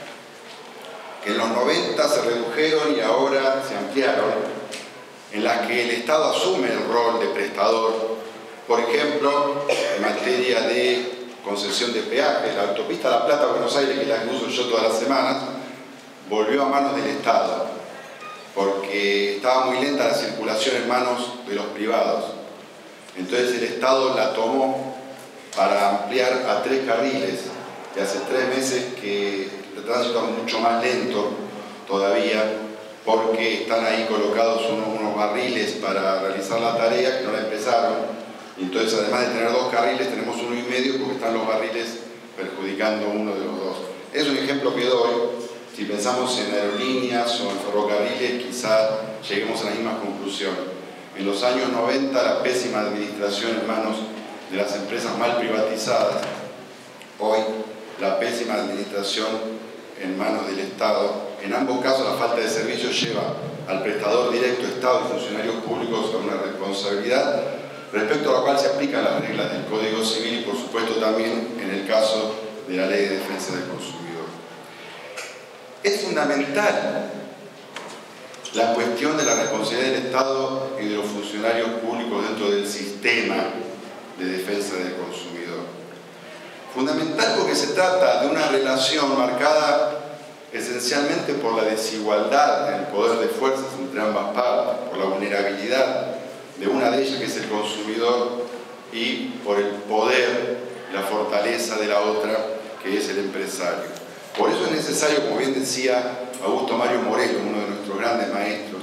que en los 90 se redujeron y ahora se ampliaron, en las que el Estado asume el rol de prestador. Por ejemplo, en materia de concesión de peajes, la autopista La Plata-Buenos Aires, que es la que uso yo todas las semanas, volvió a manos del Estado, porque estaba muy lenta la circulación en manos de los privados. Entonces el Estado la tomó para ampliar a 3 carriles, y hace 3 meses que el tránsito es mucho más lento todavía, porque están ahí colocados unos barriles para realizar la tarea que no la empezaron. Y entonces, además de tener 2 carriles, tenemos 1 y medio porque están los barriles perjudicando uno de los dos. Es un ejemplo que doy. Si pensamos en aerolíneas o en ferrocarriles, quizá lleguemos a la misma conclusión. En los años 90, la pésima administración en manos de las empresas mal privatizadas. Hoy, la pésima administración en manos del Estado. En ambos casos, la falta de servicios lleva al prestador directo, Estado y funcionarios públicos a una responsabilidad respecto a la cual se aplican las reglas del Código Civil y, por supuesto, también en el caso de la Ley de Defensa del Consumidor. Es fundamental la cuestión de la responsabilidad del Estado y de los funcionarios públicos dentro del sistema de defensa del consumidor. Fundamental porque se trata de una relación marcada esencialmente por la desigualdad en el poder de fuerzas entre ambas partes, por la vulnerabilidad de una de ellas, que es el consumidor, y por el poder, la fortaleza de la otra, que es el empresario. Por eso es necesario, como bien decía Augusto Mario Morelo, uno de nuestros grandes maestros,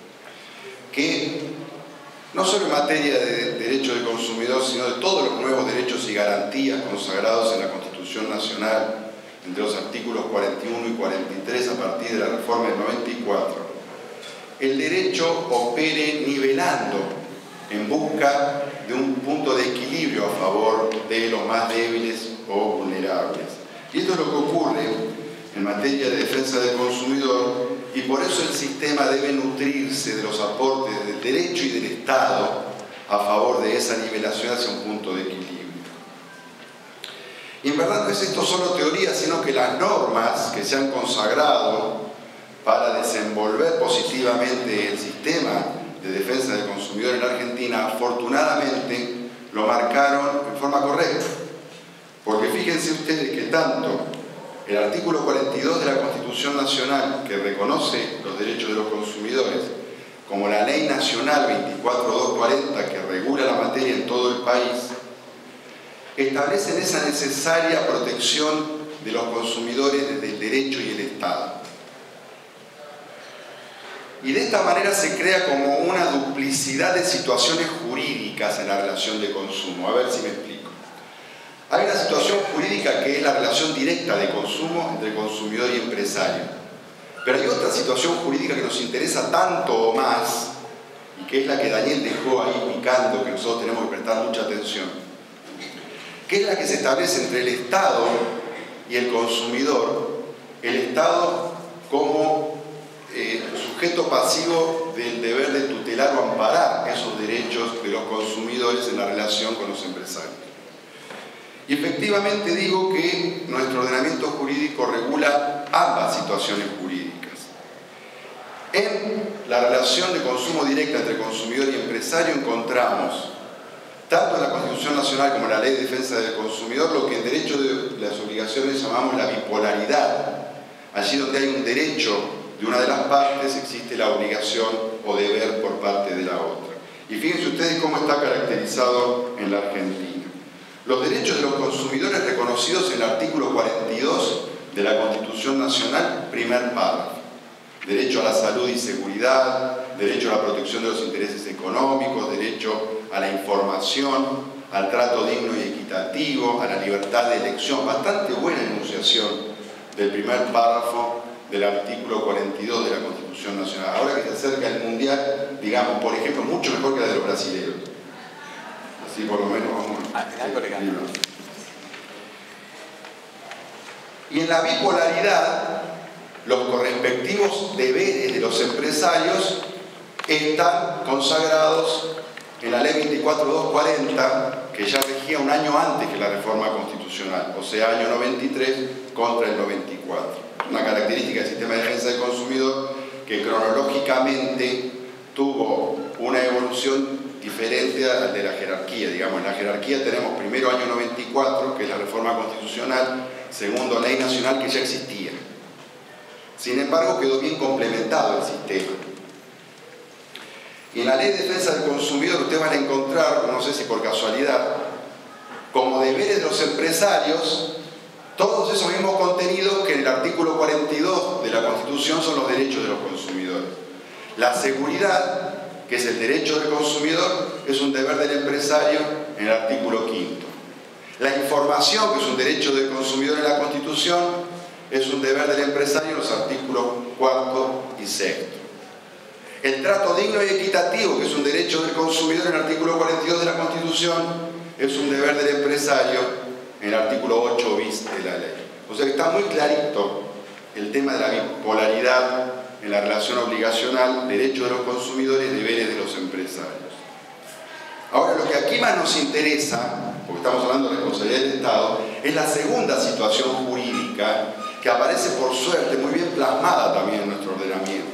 que no solo en materia de derecho del consumidor, sino de todos los nuevos derechos y garantías consagrados en la Constitución Nacional, entre los artículos 41 y 43 a partir de la reforma del 94, el derecho opere nivelando en busca de un punto de equilibrio a favor de los más débiles o vulnerables. Y esto es lo que ocurre en materia de defensa del consumidor, y por eso el sistema debe nutrirse de los aportes del derecho y del Estado a favor de esa nivelación hacia un punto de equilibrio. Y en verdad no es esto solo teoría, sino que las normas que se han consagrado para desenvolver positivamente el sistema de defensa del consumidor en la Argentina, afortunadamente lo marcaron en forma correcta. Porque fíjense ustedes que tanto el artículo 42 de la Constitución Nacional, que reconoce los derechos de los consumidores, como la Ley Nacional 24240, que regula la materia en todo el país, establecen esa necesaria protección de los consumidores desde el derecho y el Estado. Y de esta manera se crea como una duplicidad de situaciones jurídicas en la relación de consumo. A ver si me explico. Hay una situación jurídica que es la relación directa de consumo entre consumidor y empresario. Pero hay otra situación jurídica que nos interesa tanto o más, y que es la que Daniel dejó ahí picando, que nosotros tenemos que prestar mucha atención, que es la que se establece entre el Estado y el consumidor. El Estado como sujeto pasivo del deber de tutelar o amparar esos derechos de los consumidores en la relación con los empresarios. Y efectivamente digo que nuestro ordenamiento jurídico regula ambas situaciones jurídicas. En la relación de consumo directa entre consumidor y empresario encontramos, tanto en la Constitución Nacional como en la Ley de Defensa del Consumidor, lo que en derecho de las obligaciones llamamos la bipolaridad. Allí donde hay un derecho de una de las partes, existe la obligación o deber por parte de la otra. Y fíjense ustedes cómo está caracterizado en la Argentina. Los derechos de los consumidores reconocidos en el artículo 42 de la Constitución Nacional, primer párrafo. Derecho a la salud y seguridad, derecho a la protección de los intereses económicos, derecho a la información, al trato digno y equitativo, a la libertad de elección. Bastante buena enunciación del primer párrafo del artículo 42 de la Constitución Nacional. Ahora que se acerca el Mundial, digamos, por ejemplo, mucho mejor que la de los brasileños. Así por lo menos vamos a... Y en la bipolaridad, los correspectivos deberes de los empresarios están consagrados en la Ley 24240, que ya vigía un año antes que la reforma constitucional, o sea, año 93 contra el 94. Una característica del sistema de defensa del consumidor que cronológicamente tuvo una evolución diferente al de la jerarquía. Digamos, en la jerarquía tenemos primero año 94, que es la reforma constitucional, segundo ley nacional que ya existía. Sin embargo, quedó bien complementado el sistema. Y en la Ley de Defensa del Consumidor ustedes van a encontrar, no sé si por casualidad, como deberes de los empresarios, todos esos mismos contenidos que en el artículo 42 de la Constitución son los derechos de los consumidores. La seguridad, que es el derecho del consumidor, es un deber del empresario en el artículo 5. La información, que es un derecho del consumidor en la Constitución, es un deber del empresario en los artículos 4 y 6. El trato digno y equitativo, que es un derecho del consumidor en el artículo 42 de la Constitución, es un deber del empresario en el artículo 8 bis de la ley. O sea que está muy clarito el tema de la bipolaridad en la relación obligacional, derechos de los consumidores, deberes de los empresarios. Ahora, lo que aquí más nos interesa, porque estamos hablando de responsabilidad del Estado, es la segunda situación jurídica que aparece por suerte muy bien plasmada también en nuestro ordenamiento,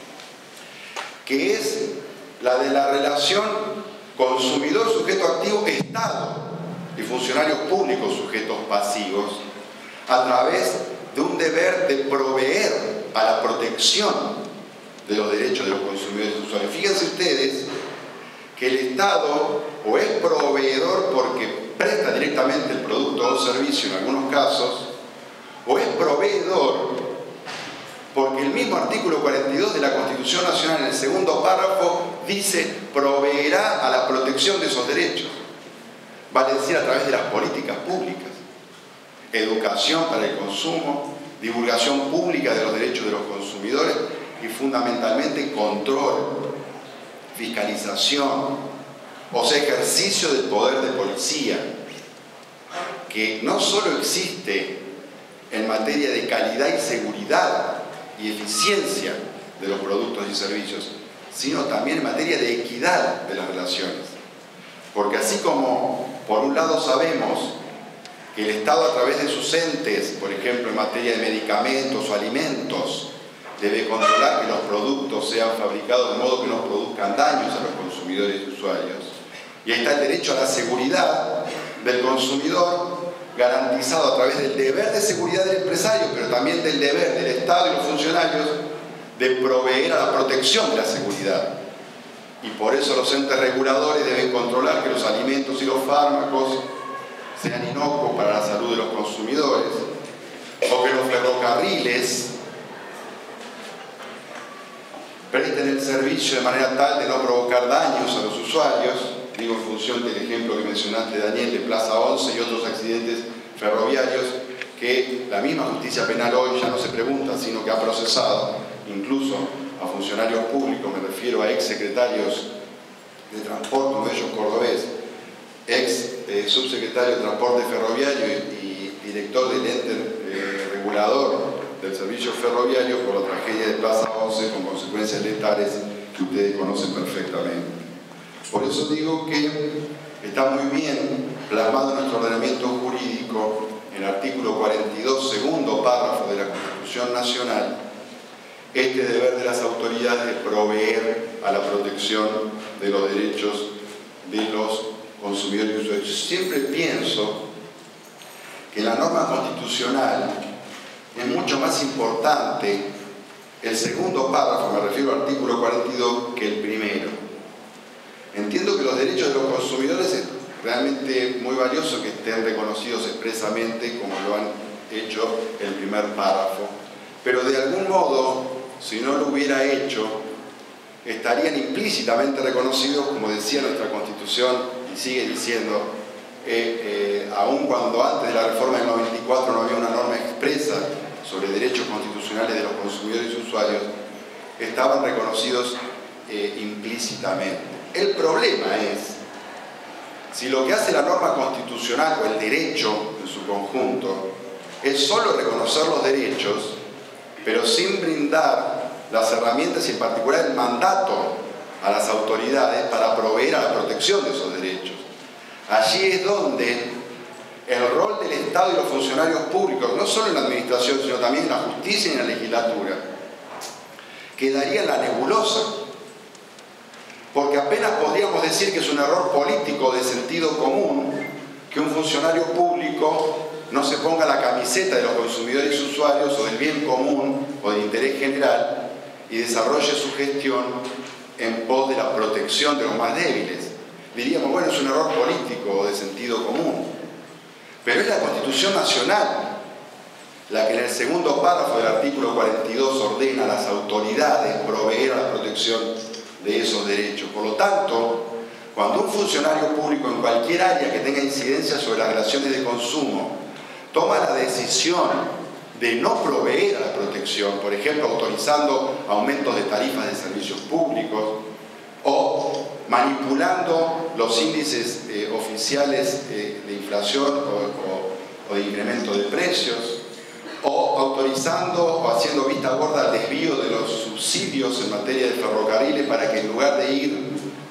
que es la de la relación consumidor-sujeto activo-Estado y funcionarios públicos sujetos pasivos a través de un deber de proveer a la protección de los derechos de los consumidores y usuarios. Fíjense ustedes que el Estado o es proveedor porque presta directamente el producto o servicio en algunos casos, o es proveedor porque el mismo artículo 42 de la Constitución Nacional en el segundo párrafo dice proveerá a la protección de esos derechos. Vale decir, a través de las políticas públicas, educación para el consumo, divulgación pública de los derechos de los consumidores y fundamentalmente control, fiscalización, o sea, ejercicio del poder de policía, que no solo existe en materia de calidad y seguridad y eficiencia de los productos y servicios, sino también en materia de equidad de las relaciones. Porque así como, por un lado, sabemos que el Estado, a través de sus entes, por ejemplo, en materia de medicamentos o alimentos, debe controlar que los productos sean fabricados de modo que no produzcan daños a los consumidores y usuarios. Y ahí está el derecho a la seguridad del consumidor, garantizado a través del deber de seguridad del empresario, pero también del deber del Estado y los funcionarios de proveer a la protección de la seguridad. Y por eso los entes reguladores deben controlar que los alimentos y los fármacos sean inocuos para la salud de los consumidores, o que los ferrocarriles presten el servicio de manera tal de no provocar daños a los usuarios. Digo, en función del ejemplo que mencionaste, Daniel, de Plaza 11 y otros accidentes ferroviarios que la misma justicia penal hoy ya no se pregunta, sino que ha procesado incluso a funcionarios públicos, me refiero a ex secretarios de transporte, uno de ellos cordobés, ex subsecretario de transporte ferroviario y director del ente regulador del servicio ferroviario por la tragedia de Plaza 11 con consecuencias letales que ustedes conocen perfectamente. Por eso digo que está muy bien plasmado en nuestro ordenamiento jurídico, en el artículo 42, segundo párrafo de la Constitución Nacional, este deber de las autoridades de proveer a la protección de los derechos de los consumidores y usuarios. Siempre pienso que la norma constitucional es mucho más importante el segundo párrafo, me refiero al artículo 42, que el primero. Entiendo que los derechos de los consumidores es realmente muy valioso que estén reconocidos expresamente como lo han hecho el primer párrafo, pero de algún modo, si no lo hubiera hecho, estarían implícitamente reconocidos, como decía nuestra Constitución y sigue diciendo, aun cuando antes de la reforma del 94 no había una norma expresa sobre derechos constitucionales de los consumidores y usuarios, estaban reconocidos implícitamente. El problema es si lo que hace la norma constitucional o el derecho en su conjunto es solo reconocer los derechos, pero sin brindar las herramientas y en particular el mandato a las autoridades para proveer a la protección de esos derechos. Allí es donde el rol del Estado y los funcionarios públicos, no solo en la administración, sino también en la justicia y en la legislatura, quedaría en la nebulosa. Porque apenas podríamos decir que es un error político de sentido común que un funcionario público no se ponga la camiseta de los consumidores y usuarios o del bien común o del interés general y desarrolle su gestión en pos de la protección de los más débiles. Diríamos, bueno, es un error político de sentido común. Pero es la Constitución Nacional la que en el segundo párrafo del artículo 42 ordena a las autoridades proveer a la protección de esos derechos. Por lo tanto, cuando un funcionario público en cualquier área que tenga incidencia sobre las relaciones de consumo toma la decisión de no proveer a la protección, por ejemplo, autorizando aumentos de tarifas de servicios públicos o manipulando los índices oficiales de inflación o de incremento de precios, o autorizando o haciendo vista gorda al desvío de los subsidios en materia de ferrocarriles para que en lugar de ir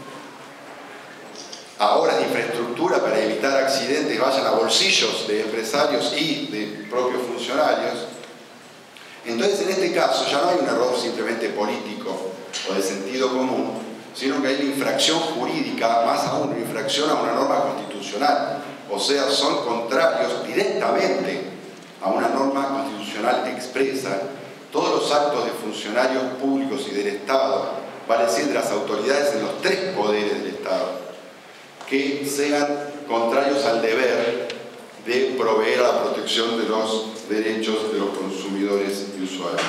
a obras de infraestructura para evitar accidentes vayan a bolsillos de empresarios y de propios funcionarios. Entonces, en este caso ya no hay un error simplemente político o de sentido común, sino que hay una infracción jurídica, más aún una infracción a una norma constitucional. O sea, son contrarios directamente a una norma constitucional expresa todos los actos de funcionarios públicos y del Estado, vale decir de las autoridades en los tres poderes del Estado, que sean contrarios al deber de proveer a la protección de los derechos de los consumidores y usuarios.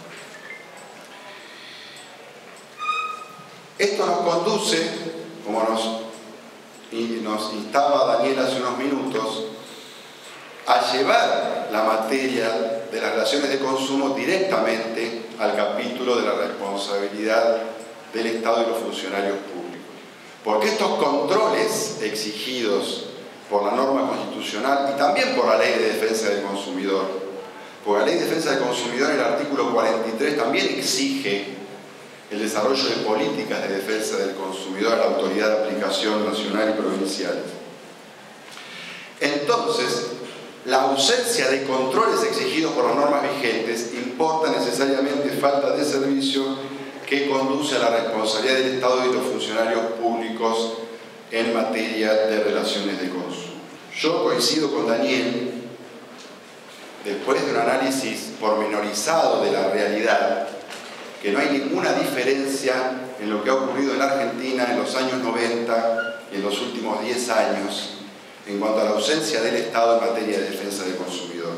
Esto nos conduce, como nos instaba Daniel hace unos minutos, a llevar la materia de las relaciones de consumo directamente al capítulo de la responsabilidad del Estado y los funcionarios públicos. Porque estos controles exigidos por la norma constitucional y también por la Ley de Defensa del Consumidor, porque la Ley de Defensa del Consumidor en el artículo 43 también exige el desarrollo de políticas de defensa del consumidor a la autoridad de aplicación nacional y provincial. Entonces, la ausencia de controles exigidos por las normas vigentes importa necesariamente falta de servicio que conduce a la responsabilidad del Estado y de los funcionarios públicos en materia de relaciones de consumo. Yo coincido con Daniel, después de un análisis pormenorizado de la realidad, que no hay ninguna diferencia en lo que ha ocurrido en la Argentina en los años 90 y en los últimos 10 años en cuanto a la ausencia del Estado en materia de defensa del consumidor.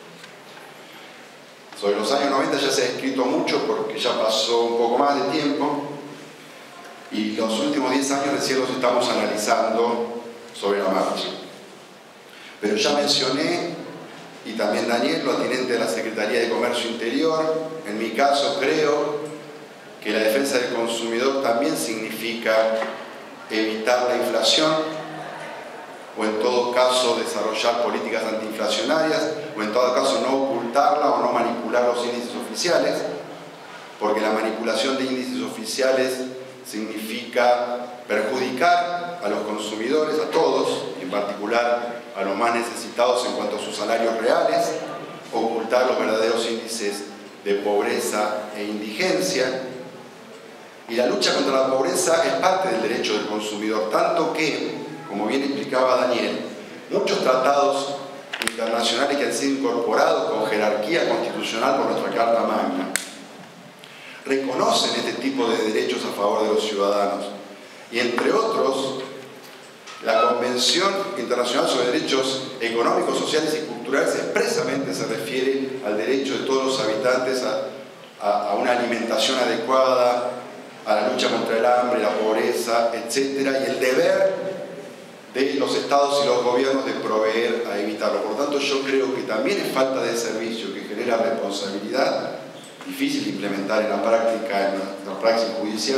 Sobre los años 90 ya se ha escrito mucho porque ya pasó un poco más de tiempo y los últimos 10 años recién los estamos analizando sobre la marcha. Pero ya mencioné, y también Daniel, lo atinente a la Secretaría de Comercio Interior. En mi caso creo que la defensa del consumidor también significa evitar la inflación, o en todo caso desarrollar políticas antiinflacionarias, o en todo caso no ocultarla o no manipular los índices oficiales, porque la manipulación de índices oficiales significa perjudicar a los consumidores, a todos, y en particular a los más necesitados en cuanto a sus salarios reales, ocultar los verdaderos índices de pobreza e indigencia. Y la lucha contra la pobreza es parte del derecho del consumidor, tanto que, como bien explicaba Daniel, muchos tratados internacionales que han sido incorporados con jerarquía constitucional por nuestra Carta Magna reconocen este tipo de derechos a favor de los ciudadanos. Y entre otros, la Convención Internacional sobre Derechos Económicos, Sociales y Culturales expresamente se refiere al derecho de todos los habitantes a una alimentación adecuada, a la lucha contra el hambre, la pobreza, etc. Y el deber de los estados y los gobiernos de proveer a evitarlo. Por lo tanto, yo creo que también es falta de servicio que genera responsabilidad, difícil de implementar en la práctica, en la praxis judicial,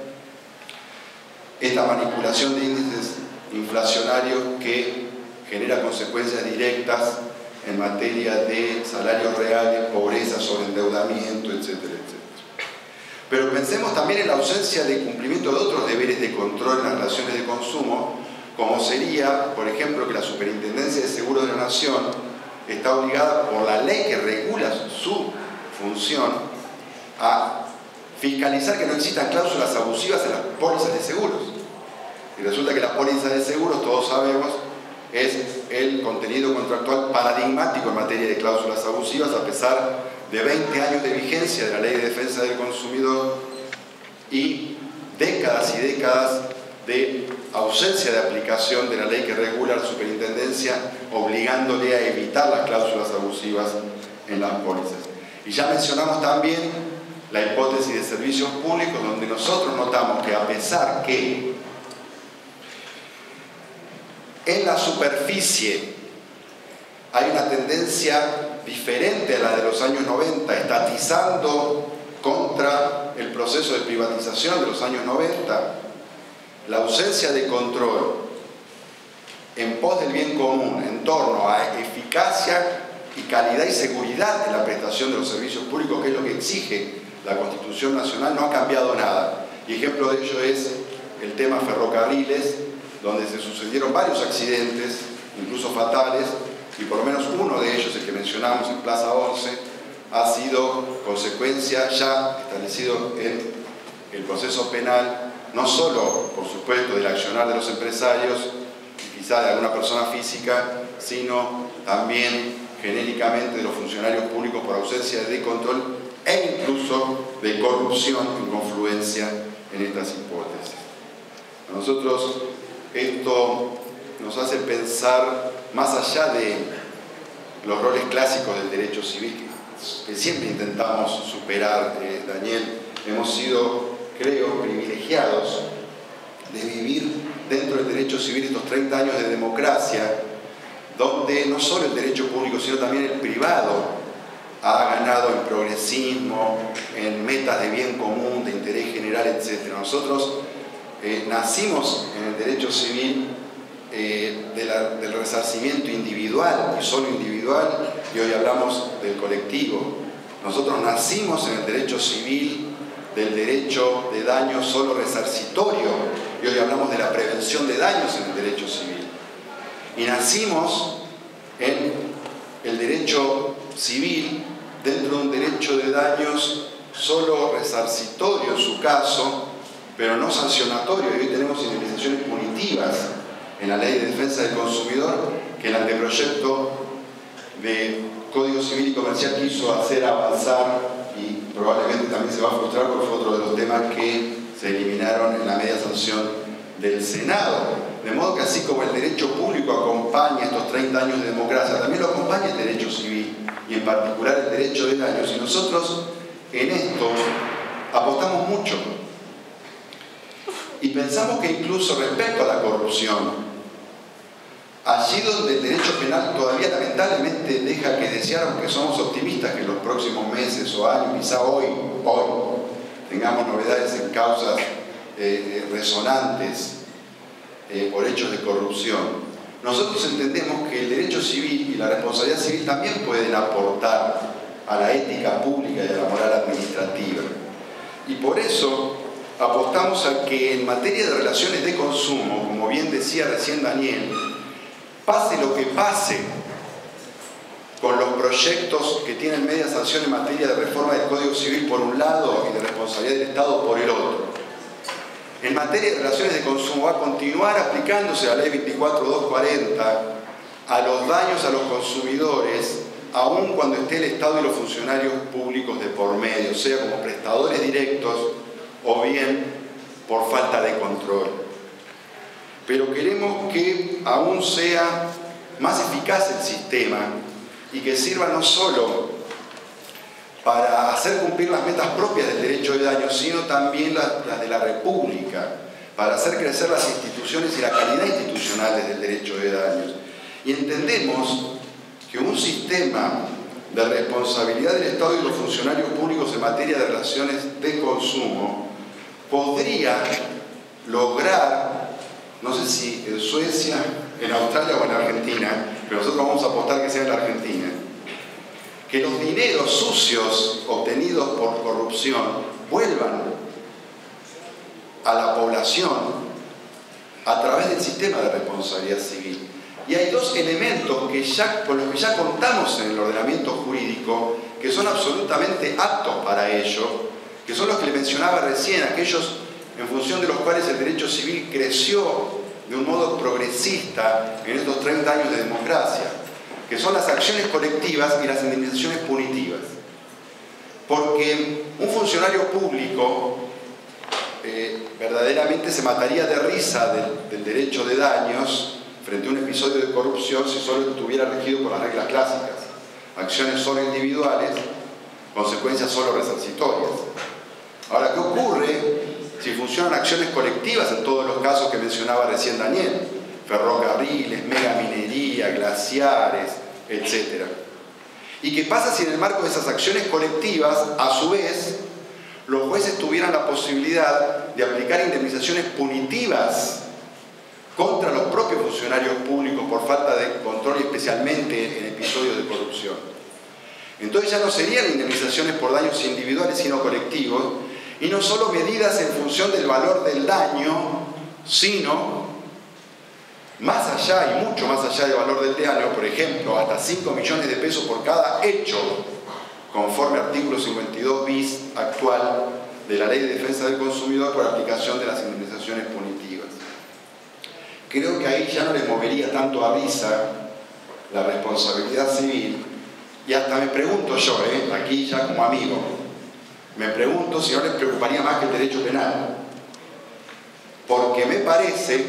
esta manipulación de índices inflacionarios que genera consecuencias directas en materia de salarios reales, pobreza, sobreendeudamiento, etcétera, etcétera. Pero pensemos también en la ausencia de cumplimiento de otros deberes de control en las relaciones de consumo, como sería, por ejemplo, que la Superintendencia de Seguros de la Nación está obligada por la ley que regula su función a fiscalizar que no existan cláusulas abusivas en las pólizas de seguros. Y resulta que la póliza de seguros, todos sabemos, es el contenido contractual paradigmático en materia de cláusulas abusivas, a pesar de 20 años de vigencia de la Ley de Defensa del Consumidor y décadas y décadas de ausencia de aplicación de la ley que regula la superintendencia, obligándole a evitar las cláusulas abusivas en las pólizas. Y ya mencionamos también la hipótesis de servicios públicos, donde nosotros notamos que a pesar que en la superficie hay una tendencia diferente a la de los años 90, estatizando contra el proceso de privatización de los años 90, la ausencia de control en pos del bien común en torno a eficacia y calidad y seguridad en la prestación de los servicios públicos, que es lo que exige la Constitución Nacional, no ha cambiado nada. Y ejemplo de ello es el tema ferrocarriles, donde se sucedieron varios accidentes, incluso fatales, y por lo menos uno de ellos, el que mencionamos en Plaza 11, ha sido consecuencia ya establecido en el proceso penal, no solo, por supuesto, del accionar de los empresarios, y quizá de alguna persona física, sino también genéricamente de los funcionarios públicos por ausencia de control e incluso de corrupción en confluencia en estas hipótesis. A nosotros esto nos hace pensar más allá de los roles clásicos del derecho civil, que siempre intentamos superar, Daniel. Hemos sido, creo, privilegiados de vivir dentro del derecho civil estos 30 años de democracia, donde no solo el derecho público, sino también el privado ha ganado en progresismo, en metas de bien común, de interés general, etc. Nosotros nacimos en el derecho civil del resarcimiento individual y solo individual, y hoy hablamos del colectivo. Nosotros nacimos en el derecho civil del derecho de daño solo resarcitorio, y hoy hablamos de la prevención de daños en el derecho civil. Y nacimos en el derecho civil dentro de un derecho de daños solo resarcitorio en su caso, pero no sancionatorio. Y hoy tenemos indemnizaciones punitivas en la Ley de Defensa del Consumidor, que el anteproyecto de Código Civil y Comercial quiso hacer avanzar, y probablemente también se va a frustrar porque fue otro de los temas que se eliminaron en la media sanción del Senado. De modo que así como el derecho público acompaña estos 30 años de democracia, también lo acompaña el derecho civil, y en particular el derecho de daños. Y nosotros en esto apostamos mucho. Y pensamos que incluso respecto a la corrupción, allí donde el derecho penal todavía lamentablemente deja que desear, aunque somos optimistas que en los próximos meses o años, quizá hoy tengamos novedades en causas resonantes por hechos de corrupción, nosotros entendemos que el derecho civil y la responsabilidad civil también pueden aportar a la ética pública y a la moral administrativa. Y por eso apostamos a que en materia de relaciones de consumo, como bien decía recién Daniel, pase lo que pase con los proyectos que tienen media sanción en materia de reforma del Código Civil por un lado y de responsabilidad del Estado por el otro, en materia de relaciones de consumo va a continuar aplicándose la Ley 24240 a los daños a los consumidores, aun cuando esté el Estado y los funcionarios públicos de por medio, sea como prestadores directos o bien por falta de control. Pero queremos que aún sea más eficaz el sistema y que sirva no solo para hacer cumplir las metas propias del derecho de daño, sino también las de la República, para hacer crecer las instituciones y la calidad institucional del derecho de daños. Y entendemos que un sistema de responsabilidad del Estado y los funcionarios públicos en materia de relaciones de consumo podría lograr, no sé si en Suecia, en Australia o en Argentina, pero nosotros vamos a apostar que sea en la Argentina, que los dineros sucios obtenidos por corrupción vuelvan a la población a través del sistema de responsabilidad civil. Y hay dos elementos con los que ya contamos en el ordenamiento jurídico que son absolutamente aptos para ello, que son los que le mencionaba recién, aquellos en función de los cuales el derecho civil creció de un modo progresista en estos 30 años de democracia, que son las acciones colectivas y las indemnizaciones punitivas. Porque un funcionario público verdaderamente se mataría de risa del derecho de daños frente a un episodio de corrupción si solo estuviera regido por las reglas clásicas. Acciones solo individuales, consecuencias solo resarcitorias. Ahora, ¿qué ocurre si funcionan acciones colectivas en todos los casos que mencionaba recién Daniel? Ferrocarriles, megaminería, glaciares, etc. ¿Y qué pasa si en el marco de esas acciones colectivas, a su vez, los jueces tuvieran la posibilidad de aplicar indemnizaciones punitivas contra los propios funcionarios públicos por falta de control, especialmente en episodios de corrupción? Entonces ya no serían indemnizaciones por daños individuales, sino colectivos, y no solo medidas en función del valor del daño, sino más allá y mucho más allá del valor del daño, por ejemplo, hasta 5 millones de pesos por cada hecho, conforme artículo 52 bis actual de la Ley de Defensa del Consumidor por aplicación de las indemnizaciones punitivas. Creo que ahí ya no les movería tanto a risa la responsabilidad civil, y hasta me pregunto yo, aquí ya como amigo, me pregunto si no les preocuparía más que el derecho penal, porque me parece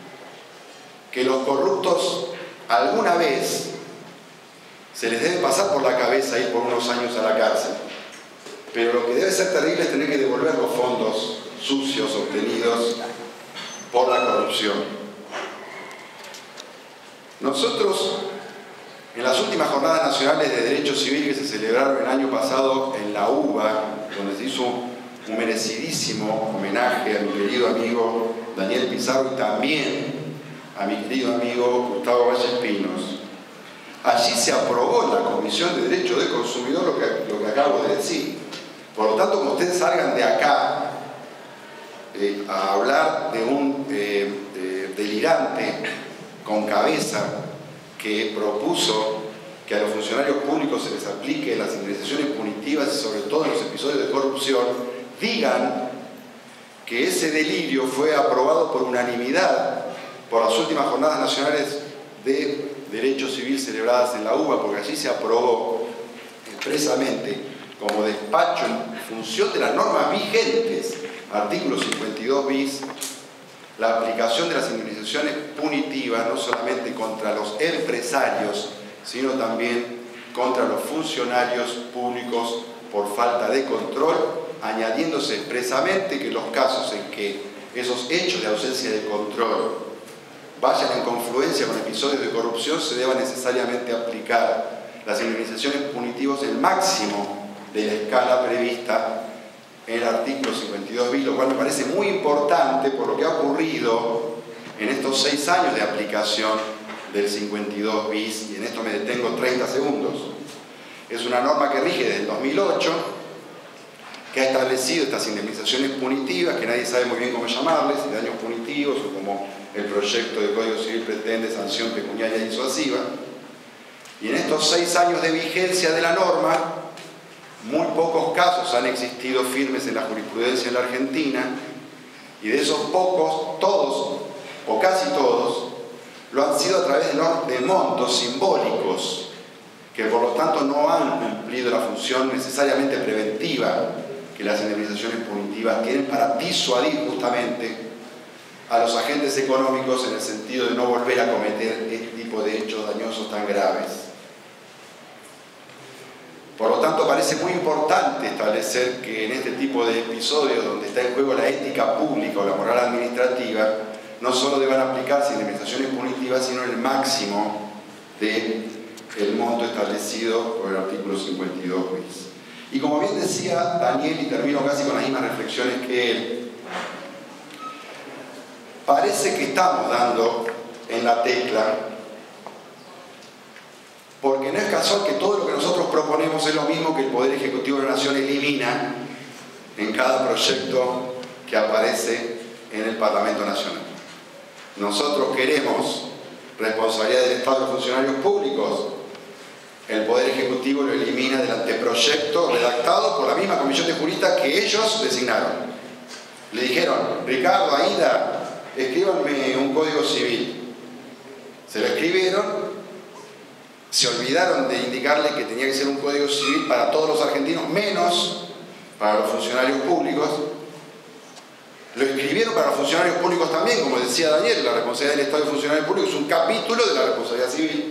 que los corruptos alguna vez se les debe pasar por la cabeza ir por unos años a la cárcel, pero lo que debe ser terrible es tener que devolver los fondos sucios obtenidos por la corrupción. Nosotros, en las últimas jornadas nacionales de derecho civil que se celebraron el año pasado en la UBA, donde se hizo un merecidísimo homenaje a mi querido amigo Daniel Pizarro y también a mi querido amigo Gustavo Vallespinos, allí se aprobó en la Comisión de Derecho del Consumidor lo que acabo de decir. Por lo tanto, como ustedes salgan de acá a hablar de un delirante con cabeza que propuso que a los funcionarios públicos se les aplique las indemnizaciones punitivas y sobre todo en los episodios de corrupción, digan que ese delirio fue aprobado por unanimidad por las últimas jornadas nacionales de derecho civil celebradas en la UBA, porque allí se aprobó expresamente como despacho en función de las normas vigentes, artículo 52 bis, la aplicación de las indemnizaciones punitivas no solamente contra los empresarios, sino también contra los funcionarios públicos por falta de control, añadiéndose expresamente que los casos en que esos hechos de ausencia de control vayan en confluencia con episodios de corrupción se deba necesariamente aplicar las indemnizaciones punitivas el máximo de la escala prevista en el artículo 52 bis, lo cual me parece muy importante por lo que ha ocurrido en estos 6 años de aplicación del 52 bis, y en esto me detengo 30 segundos. Es una norma que rige desde el 2008, que ha establecido estas indemnizaciones punitivas, que nadie sabe muy bien cómo llamarles, si daños punitivos o como el proyecto de Código Civil pretende, sanción pecuniaria disuasiva. Y en estos 6 años de vigencia de la norma, muy pocos casos han existido firmes en la jurisprudencia en la Argentina, y de esos pocos, todos, o casi todos, lo han sido a través de montos simbólicos, que por lo tanto no han cumplido la función necesariamente preventiva que las indemnizaciones punitivas tienen para disuadir justamente a los agentes económicos en el sentido de no volver a cometer este tipo de hechos dañosos tan graves. Por lo tanto, parece muy importante establecer que en este tipo de episodios donde está en juego la ética pública o la moral administrativa, no solo deban aplicarse indemnizaciones punitivas, sino el máximo del monto establecido por el artículo 52 bis. Y como bien decía Daniel, y termino casi con las mismas reflexiones que él, parece que estamos dando en la tecla, porque no es casual que todo lo que nosotros proponemos es lo mismo que el Poder Ejecutivo de la Nación elimina en cada proyecto que aparece en el Parlamento Nacional. nosotros queremos responsabilidad del Estado y los funcionarios públicos, el Poder Ejecutivo lo elimina del anteproyecto redactado por la misma comisión de juristas que ellos designaron. Le dijeron: Ricardo, Aida, escríbanme un código civil. Se lo escribieron, se olvidaron de indicarle que tenía que ser un código civil para todos los argentinos, menos para los funcionarios públicos. Lo escribieron para los funcionarios públicos también, como decía Daniel, la responsabilidad del Estado y funcionarios públicos es un capítulo de la responsabilidad civil.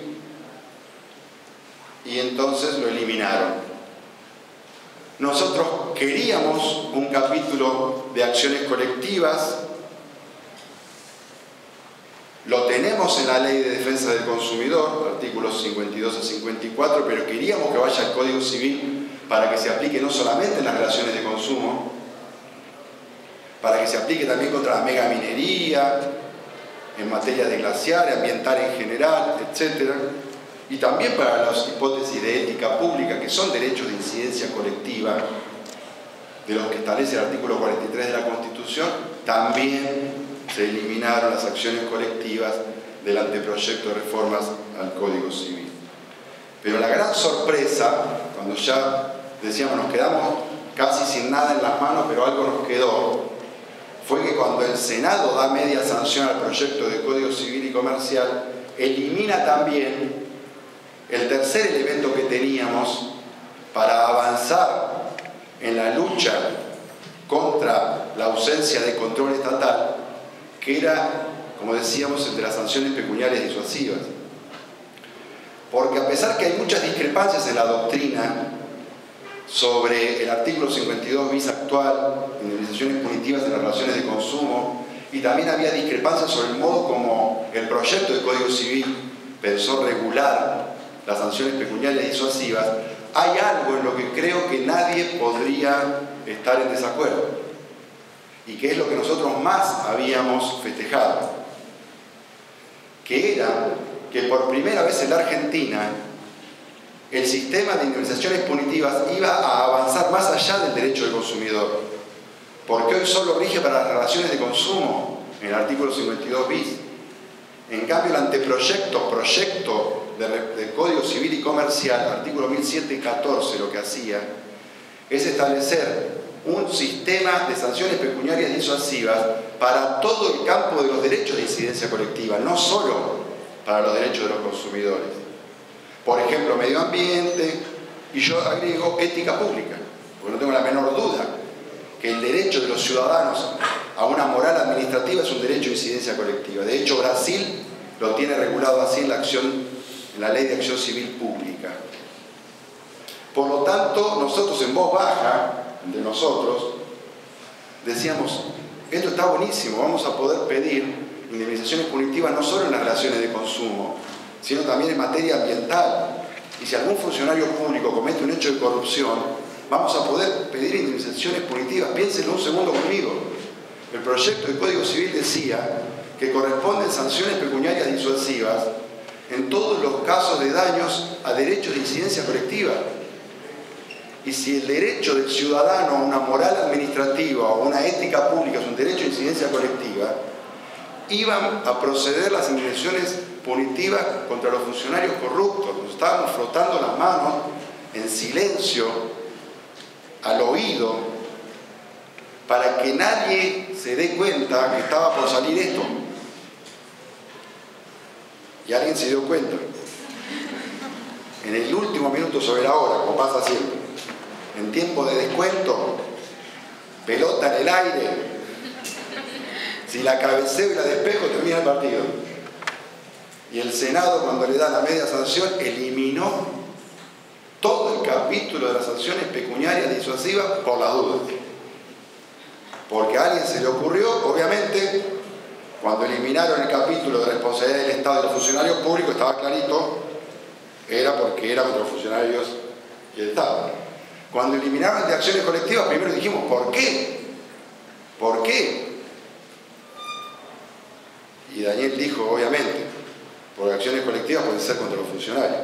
Y entonces lo eliminaron. Nosotros queríamos un capítulo de acciones colectivas, lo tenemos en la Ley de Defensa del Consumidor, artículos 52 a 54, pero queríamos que vaya al Código Civil para que se aplique no solamente en las relaciones de consumo, para que se aplique también contra la megaminería, en materia de glaciar, ambiental en general, etc. Y también para las hipótesis de ética pública, que son derechos de incidencia colectiva, de los que establece el artículo 43 de la Constitución, también se eliminaron las acciones colectivas del anteproyecto de reformas al Código Civil. Pero la gran sorpresa, cuando ya decíamos nos quedamos casi sin nada en las manos, pero algo nos quedó, fue que cuando el Senado da media sanción al proyecto de Código Civil y Comercial, elimina también el tercer elemento que teníamos para avanzar en la lucha contra la ausencia de control estatal, que era, como decíamos, el de las sanciones pecuniarias disuasivas. Porque a pesar que hay muchas discrepancias en la doctrina sobre el artículo 52 bis actual, indemnizaciones punitivas en las relaciones de consumo, y también había discrepancias sobre el modo como el proyecto de Código Civil pensó regular las sanciones pecuniarias disuasivas, hay algo en lo que creo que nadie podría estar en desacuerdo, y que es lo que nosotros más habíamos festejado, que era que por primera vez en la Argentina el sistema de indemnizaciones punitivas iba a avanzar más allá del derecho del consumidor, porque hoy solo rige para las relaciones de consumo en el artículo 52 bis. En cambio, el anteproyecto, proyecto de Código Civil y Comercial, artículo 1007 y 14, lo que hacía es establecer un sistema de sanciones pecuniarias disuasivas para todo el campo de los derechos de incidencia colectiva, no solo para los derechos de los consumidores. Por ejemplo, medio ambiente, y yo agrego ética pública, porque no tengo la menor duda que el derecho de los ciudadanos a una moral administrativa es un derecho de incidencia colectiva. De hecho, Brasil lo tiene regulado así en la Ley de Acción Civil Pública. Por lo tanto, nosotros en voz baja, de nosotros, decíamos, esto está buenísimo, vamos a poder pedir indemnizaciones punitivas no solo en las relaciones de consumo, sino también en materia ambiental. Y si algún funcionario público comete un hecho de corrupción, vamos a poder pedir indemnizaciones punitivas. Piénsenlo un segundo conmigo. El proyecto de Código Civil decía que corresponden sanciones pecuniarias disuasivas en todos los casos de daños a derechos de incidencia colectiva. Y si el derecho del ciudadano a una moral administrativa o a una ética pública es un derecho de incidencia colectiva, iban a proceder las indemnizaciones punitivas contra los funcionarios corruptos. Nos estábamos frotando las manos en silencio, al oído, para que nadie se dé cuenta que estaba por salir esto. Y alguien se dio cuenta. En el último minuto sobre la hora, como pasa siempre. En tiempo de descuento, pelota en el aire. Si la cabeceo y la despejo, termina el partido. Y el Senado, cuando le da la media sanción, eliminó todo el capítulo de las sanciones pecuniarias disuasivas por las dudas. Porque a alguien se le ocurrió, obviamente, cuando eliminaron el capítulo de responsabilidad del Estado y los funcionarios públicos, estaba clarito, era porque era contra los funcionarios y el Estado. Cuando eliminaron el de acciones colectivas, primero dijimos, ¿por qué? ¿Por qué? Y Daniel dijo, obviamente, porque acciones colectivas pueden ser contra los funcionarios.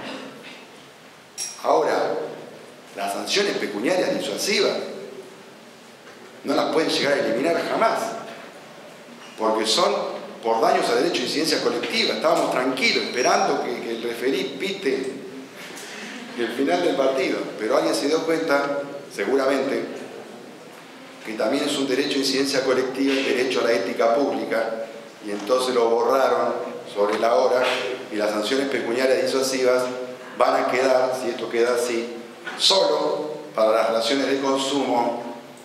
Ahora, las sanciones pecuniarias disuasivas no las pueden llegar a eliminar jamás, porque son por daños a derecho de incidencia colectiva. Estábamos tranquilos, esperando que el referí pite el final del partido. Pero alguien se dio cuenta, seguramente, que también es un derecho de incidencia colectiva el derecho a la ética pública, y entonces lo borraron sobre la hora, y las sanciones pecuniarias disuasivas van a quedar, si esto queda así, solo para las relaciones de consumo,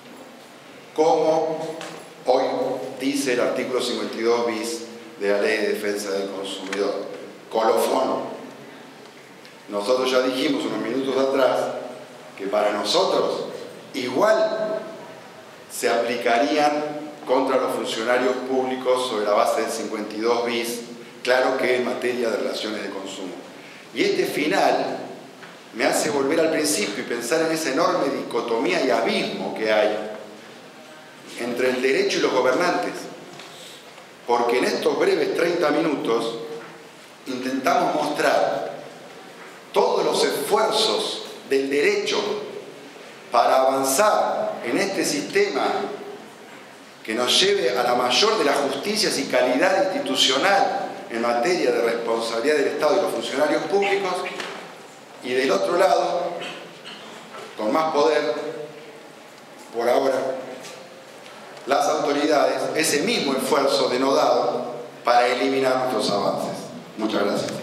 como hoy dice el artículo 52 bis de la Ley de Defensa del Consumidor. Colofón. Nosotros ya dijimos unos minutos atrás que para nosotros igual se aplicarían contra los funcionarios públicos sobre la base del 52 bis, claro que en materia de relaciones de consumo. Y este final me hace volver al principio y pensar en esa enorme dicotomía y abismo que hay entre el derecho y los gobernantes. Porque en estos breves 30 minutos intentamos mostrar todos los esfuerzos del derecho para avanzar en este sistema que nos lleve a la mayor de las justicias y calidad institucional en materia de responsabilidad del Estado y los funcionarios públicos, y del otro lado, con más poder, por ahora, las autoridades, ese mismo esfuerzo denodado para eliminar nuestros avances. Muchas gracias.